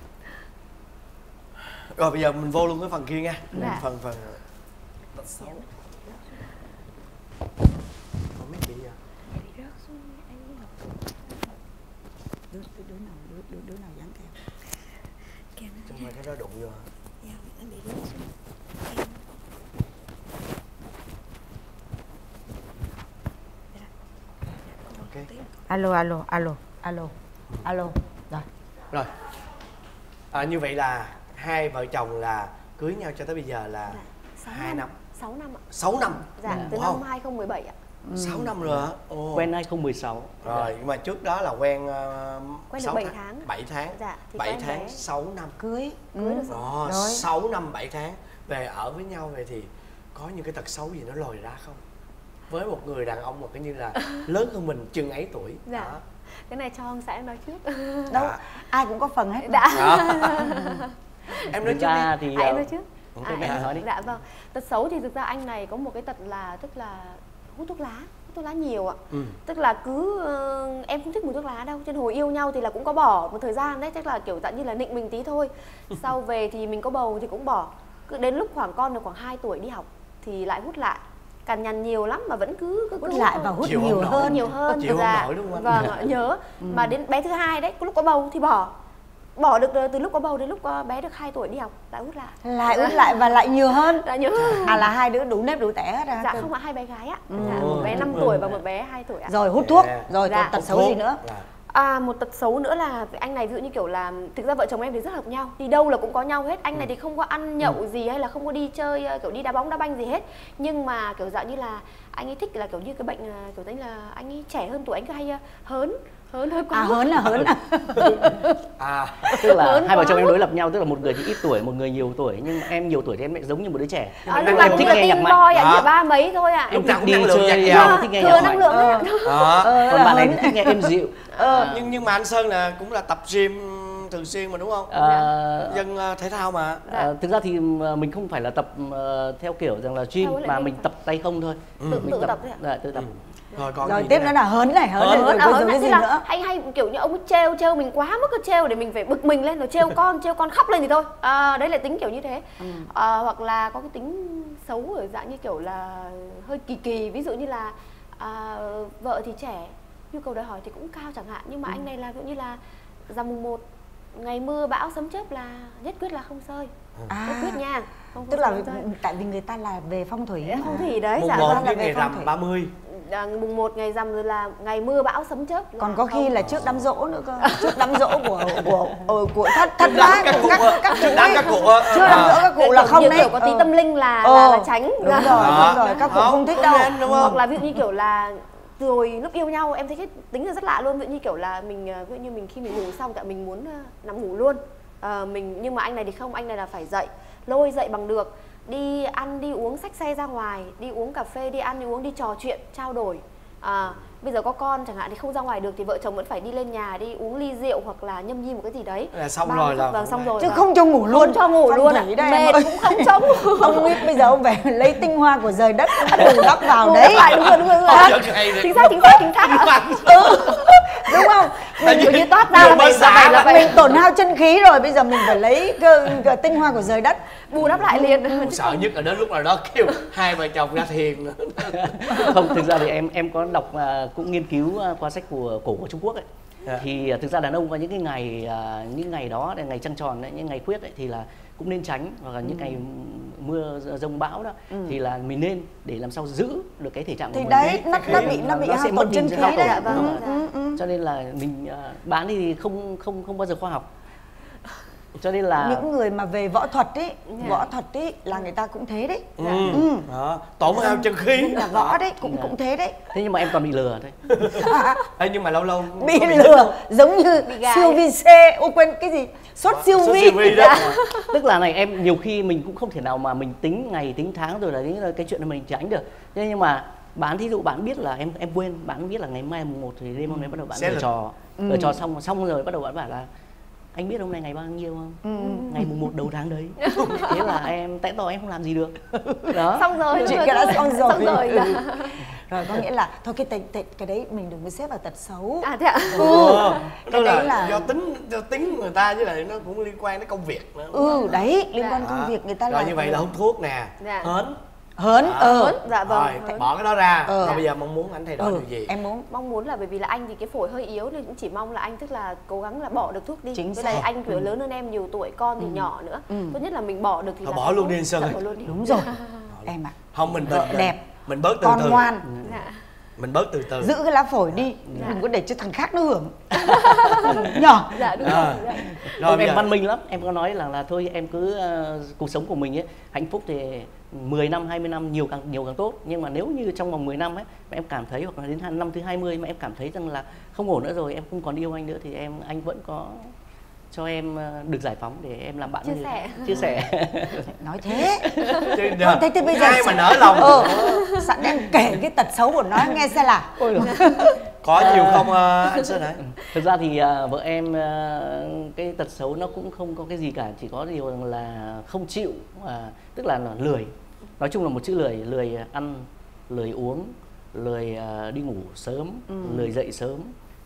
Rồi bây giờ mình vô luôn cái phần kia nha. Dạ. Phần phần tật xấu. Không biết bị gì. Đứa, đứa, đứa nào đứa, đứa, đứa nào dán kèo kèo trong mấy cái đó đụng vô. Dạ, nó bị rớt xuống. Ok. Alo alo alo alo alo rồi rồi à, như vậy là hai vợ chồng là cưới nhau cho tới bây giờ là dạ, hai năm sáu năm ạ. Sáu năm. Dạ, dạ. từ Wow. năm hai không một bảy ạ. Sáu năm rồi hả? Oh. Quen hai không một sáu. Rồi, nhưng mà trước đó là quen uh, quen được bảy tháng. bảy tháng. Dạ, bảy tháng, sáu năm. Cưới. Cưới ừ. được rồi. Rồi. sáu năm bảy tháng về ở với nhau vậy thì có những cái tật xấu gì nó lòi ra không? Với một người đàn ông mà coi như là lớn hơn mình chừng ấy tuổi. Dạ. Đó. Cái này cho ông xã em nói trước. Đâu, à. ai cũng có phần hết. Đã. Em nói trước đi. Thì, à, em nói trước. À, em nói đi. Dạ vâng. Tật xấu thì thực ra anh này có một cái tật là tức là hút thuốc lá, hút thuốc lá nhiều ạ. Ừ. Tức là cứ uh, em không thích mùi thuốc lá đâu. Trên hồi yêu nhau thì là cũng có bỏ một thời gian đấy, chắc là kiểu dạng như là nịnh mình tí thôi. Sau về thì mình có bầu thì cũng bỏ. Cứ đến lúc khoảng con được khoảng hai tuổi đi học thì lại hút lại. Cằn nhằn nhiều lắm mà vẫn cứ, cứ hút lại và hút Chịu nhiều hơn nhiều hơn. Chịu dạ, không nổi đúng không? Vâng, nhớ. Ừ. Mà đến bé thứ hai đấy, có lúc có bầu thì bỏ. bỏ được từ lúc có bầu đến lúc có bé được hai tuổi đi học lại hút lại. Lại hút lại và lại nhiều hơn. Lại nhiều hơn. À là hai đứa đủ nếp đủ tẻ hết à? Dạ không ạ, hai bé gái ạ. Dạ, một bé năm tuổi và một bé hai tuổi ạ. Rồi hút thuốc, rồi dạ. còn tật xấu gì nữa? À, một tật xấu nữa là anh này ví dụ như kiểu là thực ra vợ chồng em thì rất hợp nhau, đi đâu là cũng có nhau hết. Anh này thì không có ăn nhậu ừ. gì hay là không có đi chơi kiểu đi đá bóng đá banh gì hết, nhưng mà kiểu dạng như là anh ấy thích là kiểu như cái bệnh kiểu tính là anh ấy trẻ hơn tuổi, anh cứ hay hớn hớn hơi quá. À hớn là hớn à. À tức là hớn hai vợ chồng em đối lập nhau, tức là một người thì ít tuổi, một người nhiều tuổi, nhưng mà em nhiều tuổi thì em lại giống như một đứa trẻ. À, nhưng mà em thích nghe nhạc mạnh. Em chỉ ba mấy thôi ạ. Em thích đi chơi, em thích nghe nhạc mạnh. Còn bạn này thích nghe êm dịu. Ờ. nhưng nhưng mà anh Sơn là cũng là tập gym thường xuyên mà đúng không? À, dân uh, thể thao mà. À, thực ra thì mình không phải là tập uh, theo kiểu rằng là gym mà mình tập tay không thôi. Ừ. Tự, mình tự tập, tập thôi ạ. Dạ, tự tập. Ừ. Rồi còn rồi tiếp nữa là hớn này, hớn hớn, này, hớn, hớn cái gì nữa? Hay hay kiểu như ông ấy trêu trêu mình quá mức, cái trêu để mình phải bực mình lên rồi trêu con, trêu con khóc lên thì thôi. À, đấy là tính kiểu như thế. Ừ. À, hoặc là có cái tính xấu ở dạng như kiểu là hơi kỳ kỳ, ví dụ như là à, vợ thì trẻ, nhu cầu đòi hỏi thì cũng cao chẳng hạn, nhưng mà ừ. anh này là ví dụ như là rằm mùng một ngày mưa bão sấm chớp là nhất quyết là không sơi. À, nhất quyết nha. Không, tức là tại vì người ta là về phong thủy, phong thủy đấy. Mùng một với ngày rằm ba mươi. À, mùng một ngày rằm rồi là ngày mưa bão sấm chớp. Còn có khi là trước đám giỗ nữa cơ. Trước đám giỗ của của của, của thất thất bát các cụ, các các cụ đám các cụ. Trước đám giỗ các cụ là không đấy. Kiểu có tí tâm linh là là, là tránh. Đúng rồi, đúng rồi, các cụ không thích đâu. Hoặc là ví dụ như kiểu là rồi lúc yêu nhau em thấy cái tính là rất lạ luôn, ví dụ như kiểu là mình ví dụ như mình khi mình ngủ xong tại mình muốn nằm ngủ luôn. À, mình nhưng mà anh này thì không, anh này là phải dậy, lôi dậy bằng được, đi ăn đi uống, xách xe ra ngoài, đi uống cà phê, đi ăn đi uống, đi trò chuyện, trao đổi. À, bây giờ có con chẳng hạn thì không ra ngoài được thì vợ chồng vẫn phải đi lên nhà đi uống ly rượu hoặc là nhâm nhi một cái gì đấy. Là xong ba rồi là vâng, xong rồi chứ không cho ngủ luôn, không cho ngủ luôn à. Mệt cũng không cho ngủ. Ông biết bây giờ ông về lấy tinh hoa của rời đất bù đắp vào đấy. Đúng rồi, đúng rồi, đúng rồi. Chính xác, chính xác, chính xác. Ừ. Đúng không? Mình kiểu như toát ra là mình xả là mình tổn hao chân khí rồi, bây giờ mình phải lấy cái, cái tinh hoa của rời đất bù đắp lại liền. Sợ nhất là đến lúc nào đó kêu hai vợ chồng ra thiền nữa. Không, thực ra thì em em có đọc cũng nghiên cứu qua sách của cổ của Trung Quốc ấy. Yeah. Thì thực ra đàn ông có những cái ngày những ngày đó, ngày trăng tròn ấy, những ngày khuyết ấy, thì là cũng nên tránh, hoặc là những ừ. ngày mưa rông bão đó ừ. thì là mình nên để làm sao giữ được cái thể trạng của thì mình. Đấy, nó, nó bị nó bị hao tổn chân khí đấy. Dạ, vâng. Ừ. Ừ. Cho nên là mình uh, bán thì không không không bao giờ khoa học. Cho nên là những người mà về võ thuật ấy, yeah. võ thuật ấy là người ta cũng thế đấy. Ừ. Ừ. Đó, tổn hao chân khí. Là võ đấy cũng yeah. cũng thế đấy. Thế nhưng mà em toàn bị lừa thôi. Ê, nhưng mà lâu lâu bị lừa giống như siêu vi C, ô quên cái gì? Sốt siêu vi. vi đó. Tức là này em nhiều khi mình cũng không thể nào mà mình tính ngày tính tháng rồi là những cái chuyện mà mình tránh được. Thế nhưng mà bán thí dụ bạn biết là em em quên, bạn biết là ngày mai mùng một thì đêm hôm nay bắt đầu bạn giở trò. Giở ừ. trò xong xong rồi bắt đầu bạn bảo là anh biết hôm nay ngày bao nhiêu không? Ừ. Ngày mùng một đầu tháng đấy. Thế là em tại tỏ em không làm gì được. Đó. Xong rồi. Chị cái đã xong rồi. Xong rồi. Ừ. Rồi có nghĩa là thôi cái tệ, tệ, cái đấy mình đừng có xếp vào tật xấu. À thế ạ? Ừ. Cái đấy là, là do tính do tính người ta, với lại nó cũng liên quan đến công việc nữa. Ừ đấy, liên quan đến công việc người ta. Rồi như vậy là hút thuốc nè, hớn. Hớn, à, ờ hớn, dạ vâng. Rồi, hớn. Bỏ cái đó ra. Ờ. Rồi bây giờ mong muốn anh thay đổi ừ. điều gì? Em muốn mong muốn là bởi vì là anh thì cái phổi hơi yếu nên cũng chỉ mong là anh tức là cố gắng là bỏ được thuốc đi. Chính với lại anh kiểu ừ. lớn hơn em nhiều tuổi, con thì ừ. nhỏ nữa. Ừ. Tốt nhất là mình bỏ được thì là bỏ luôn đi anh Sơn ơi. Đúng rồi. Em ạ. Không mình vợ đẹp, mình bớt từ con từ. ngoan. Dạ. Mình bớt từ từ. Giữ cái lá phổi đi, dạ. đừng có để cho thằng khác nó hưởng. Nhỏ. Dạ đúng à. rồi. Rồi em văn minh lắm, em có nói là là thôi em cứ uh, cuộc sống của mình ấy, hạnh phúc thì mười năm, hai mươi năm nhiều càng nhiều càng tốt, nhưng mà nếu như trong vòng mười năm ấy mà em cảm thấy, hoặc là đến năm thứ hai mươi mà em cảm thấy rằng là không ổn nữa rồi, em không còn yêu anh nữa thì em anh vẫn có cho em được giải phóng để em làm bạn chia sẻ chia sẻ nói thế chứ giờ, thế thì bây giờ ai mà nỡ lòng ừ. Sẵn em kể cái tật xấu của nó nghe xem là có nhiều không uh, anh Sơn hả? Thực ra thì uh, vợ em uh, cái tật xấu nó cũng không có cái gì cả, chỉ có điều là không chịu, uh, tức là, là lười. Nói chung là một chữ lười, lười ăn, lười uống, lười uh, đi ngủ sớm, ừ. lười dậy sớm.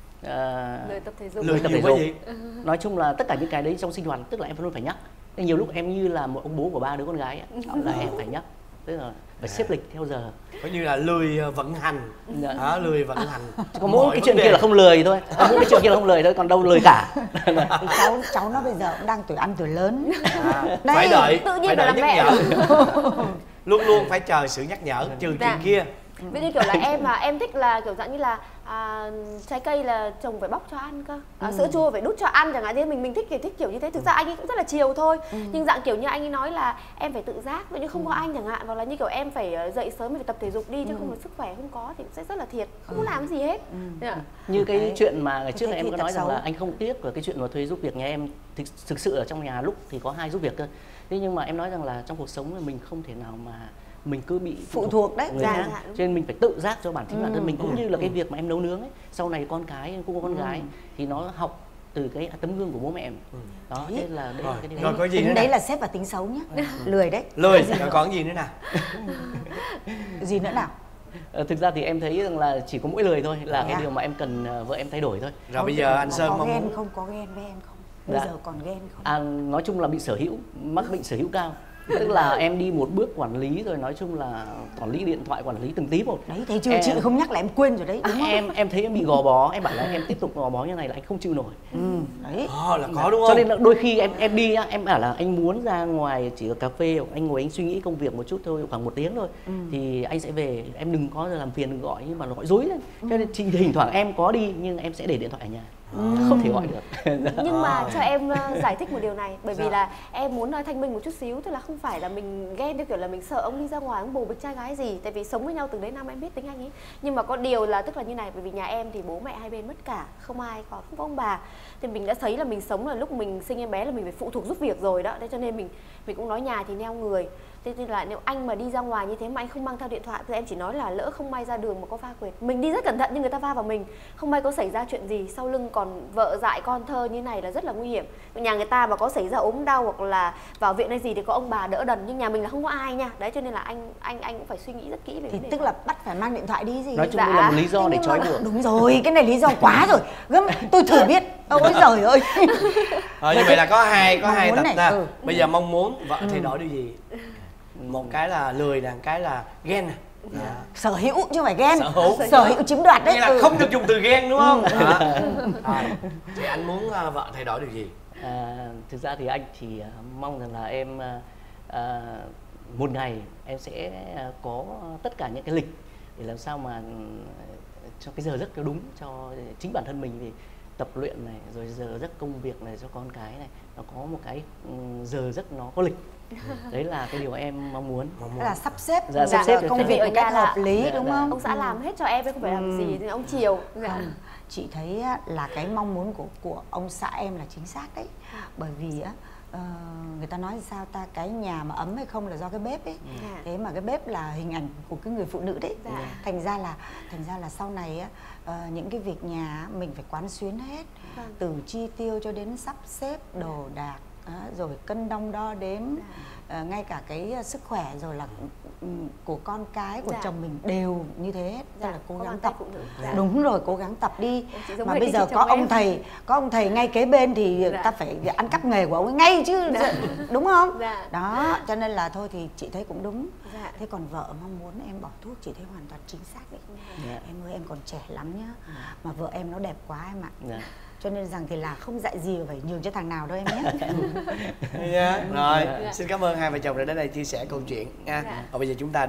À, lười tập thể dục, lười tập thể dục. Nói chung là tất cả những cái đấy trong sinh hoạt tức là em luôn phải nhắc. Nhiều lúc em như là một ông bố của ba đứa con gái ấy, là em phải nhắc. Tức là phải xếp lịch theo giờ. Coi như là lười vận hành. Dạ. À, lười vận hành. Có mỗi cái chuyện kia là không lười thôi, có mỗi cái chuyện kia là không lười thôi, còn đâu lười cả. Thì cháu cháu nó bây giờ cũng đang tuổi ăn tuổi lớn. À, Đây, phải đợi, tự nhiên phải đợi là nhắc mẹ. nhở. Luôn luôn phải chờ sự nhắc nhở, trừ Dạ. chuyện kia. Ví như kiểu là em mà em thích là kiểu dạng như là à, trái cây là chồng phải bóc cho ăn cơ, à, Ừ. sữa chua phải đút cho ăn chẳng hạn, thế mình mình thích kiểu thích kiểu như thế. Thực ra anh ấy cũng rất là chiều thôi, Ừ. nhưng dạng kiểu như anh ấy nói là em phải tự giác, ví như không có anh chẳng hạn, hoặc là như kiểu em phải ờ, dậy sớm phải tập thể dục đi, chứ Ừ. không là sức khỏe không có thì sẽ rất là thiệt, không có làm gì hết. Ừ. Dạ. Như cái Đấy. chuyện mà ngày trước Thế là em thì có tật nói rằng xấu. là anh không tiếc ở cái chuyện mà thuê giúp việc nhà em, thực, thực sự ở trong nhà lúc thì có hai giúp việc cơ. Thế nhưng mà em nói rằng là trong cuộc sống là mình không thể nào mà mình cứ bị Phụ thuộc đấy. người Dạ, khác, dạ, đúng. cho nên mình phải tự giác cho bản thân Ừ. bản thân mình, cũng Ừ. như là cái Ừ. việc mà em nấu nướng ấy, sau này con cái em cũng có con Ừ. gái thì nó học từ cái tấm gương của bố mẹ em. Đó, Đấy. nên là đây Rồi, là cái điều rồi có gì nữa Tính đấy nè? là xếp vào tính xấu nhá. Lười đấy. Lười, rồi còn gì nữa nào? Gì nữa nào? Ờ, thực ra thì em thấy rằng là chỉ có mỗi lời thôi là Thế cái à? điều mà em cần ờ, vợ em thay đổi thôi. Rồi bây giờ anh Có- Sơn có mong ghen muốn không? Có ghen với em không? Bây Dạ. giờ còn ghen không? À, nói chung là bị sở hữu, mắc bệnh sở hữu cao. Tức là em đi một bước quản lý rồi, nói chung là quản lý điện thoại, quản lý từng tí một. Đấy, thấy chưa? Em- Chị không nhắc là em quên rồi đấy, đúng không? Em em thấy em bị gò bó, em bảo là em tiếp tục gò bó như này là anh không chịu nổi. Ừ, đấy. Ờ, là có đúng không? Cho nên là đôi khi em em đi á, em bảo là anh muốn ra ngoài chỉ ở cà phê hoặc anh ngồi anh suy nghĩ công việc một chút thôi, khoảng một tiếng thôi, Ừ. thì anh sẽ về, em đừng có làm phiền, đừng gọi, nhưng mà nó gọi dối lên. Cho nên thì thỉnh thoảng em có đi nhưng em sẽ để điện thoại ở nhà, không thể gọi được. Nhưng mà À. cho em ờ, giải thích một điều này, bởi vì Sao? là em muốn ờ, thanh minh một chút xíu, tức là không phải là mình ghen theo kiểu là mình sợ ông đi ra ngoài ông bồ bịch trai gái gì, tại vì sống với nhau từng đấy năm em biết tính anh ấy. Nhưng mà có điều là tức là như này, bởi vì nhà em thì bố mẹ hai bên mất cả, không ai có, không có ông bà, thì mình đã thấy là mình sống là lúc mình sinh em bé là mình phải phụ thuộc giúp việc rồi đó, thế cho nên mình mình cũng nói nhà thì neo người. Thế nên là nếu anh mà đi ra ngoài như thế mà anh không mang theo điện thoại thì em chỉ nói là lỡ không may ra đường mà có va quệt, mình đi rất cẩn thận nhưng người ta va vào mình, không may có xảy ra chuyện gì sau lưng còn vợ dại con thơ như này là rất là nguy hiểm. Nhà người ta mà có xảy ra ốm đau hoặc là vào viện hay gì thì có ông bà đỡ đần, nhưng nhà mình là không có ai nha. Đấy cho nên là anh anh anh cũng phải suy nghĩ rất kỹ về Thì vấn đề tức này. là bắt phải mang điện thoại đi gì? Nói chung Dạ. đây là một lý do để Nhưng trói mà- buộc. Đúng rồi, cái này lý do quá rồi. Gớm, tôi thử biết. Ôi giời ơi. Ờ, như vậy là có hai có Mong hai muốn tập này, ta. ừ. Bây giờ mong muốn vợ thay đổi điều gì? Một cái là lười nè, một cái là ghen nè. Dạ. Sở hữu chứ không phải ghen. Sở hữu. Sở hữu chiếm đoạt đấy. Nghĩa là Ừ. không được dùng từ ghen đúng không? Đó. À, thì anh muốn à, vợ thay đổi điều gì? À, thực ra thì anh chỉ à, mong rằng là em à, à, một ngày em sẽ à, có tất cả những cái lịch để làm sao mà ừ, cho cái giờ giấc nó đúng cho chính bản thân mình, thì tập luyện này, rồi giờ giấc công việc này, cho con cái này, nó có một cái ừ, giờ giấc nó có lịch. Đấy là cái điều em mong muốn. Mong Tức muốn. là sắp xếp, Dạ, sắp xếp được công cái việc việc. một cách Ở nhà là- hợp lý, Dạ, đúng dạ. không? Ông xã làm hết cho em, em không phải làm Ừ. gì thì ông chiều. Dạ. Không, chị thấy á, là cái mong muốn của của ông xã em là chính xác đấy. Bởi vì á, ờ, người ta nói sao ta, cái nhà mà ấm hay không là do cái bếp ấy. Dạ. Thế mà cái bếp là hình ảnh của cái người phụ nữ đấy. Dạ. Thành ra là thành ra là sau này á, ờ, những cái việc nhà mình phải quán xuyến hết, Vâng. từ chi tiêu cho đến sắp xếp đồ đạc, á, rồi cân đong đo đếm, ờ, ngay cả cái ờ, sức khỏe rồi là ừ, của con cái của Dạ. chồng mình đều như thế hết. Tức Dạ, là cố có gắng bàn tay tập. phụ nữ. Dạ. Đúng rồi, cố gắng tập đi. Em chỉ giống Mà hệt bây như giờ chị có chồng ông em. thầy, có ông thầy ngay kế bên thì Dạ. ta phải ăn cắp nghề của ông ấy ngay chứ, Dạ. đúng không? Dạ. Đó, cho nên là thôi thì chị thấy cũng đúng. Dạ. Thế còn vợ mong muốn em bỏ thuốc, chị thấy hoàn toàn chính xác đấy. Dạ. Em ơi, em còn trẻ lắm nhá, mà vợ em nó đẹp quá em ạ. Dạ. Cho nên rằng thì là không dạy gì phải nhường cho thằng nào đâu em nhé. Nha. Rồi, Dạ. xin cảm ơn hai vợ chồng đã đến đây chia sẻ câu chuyện nha. Dạ. Và bây giờ chúng ta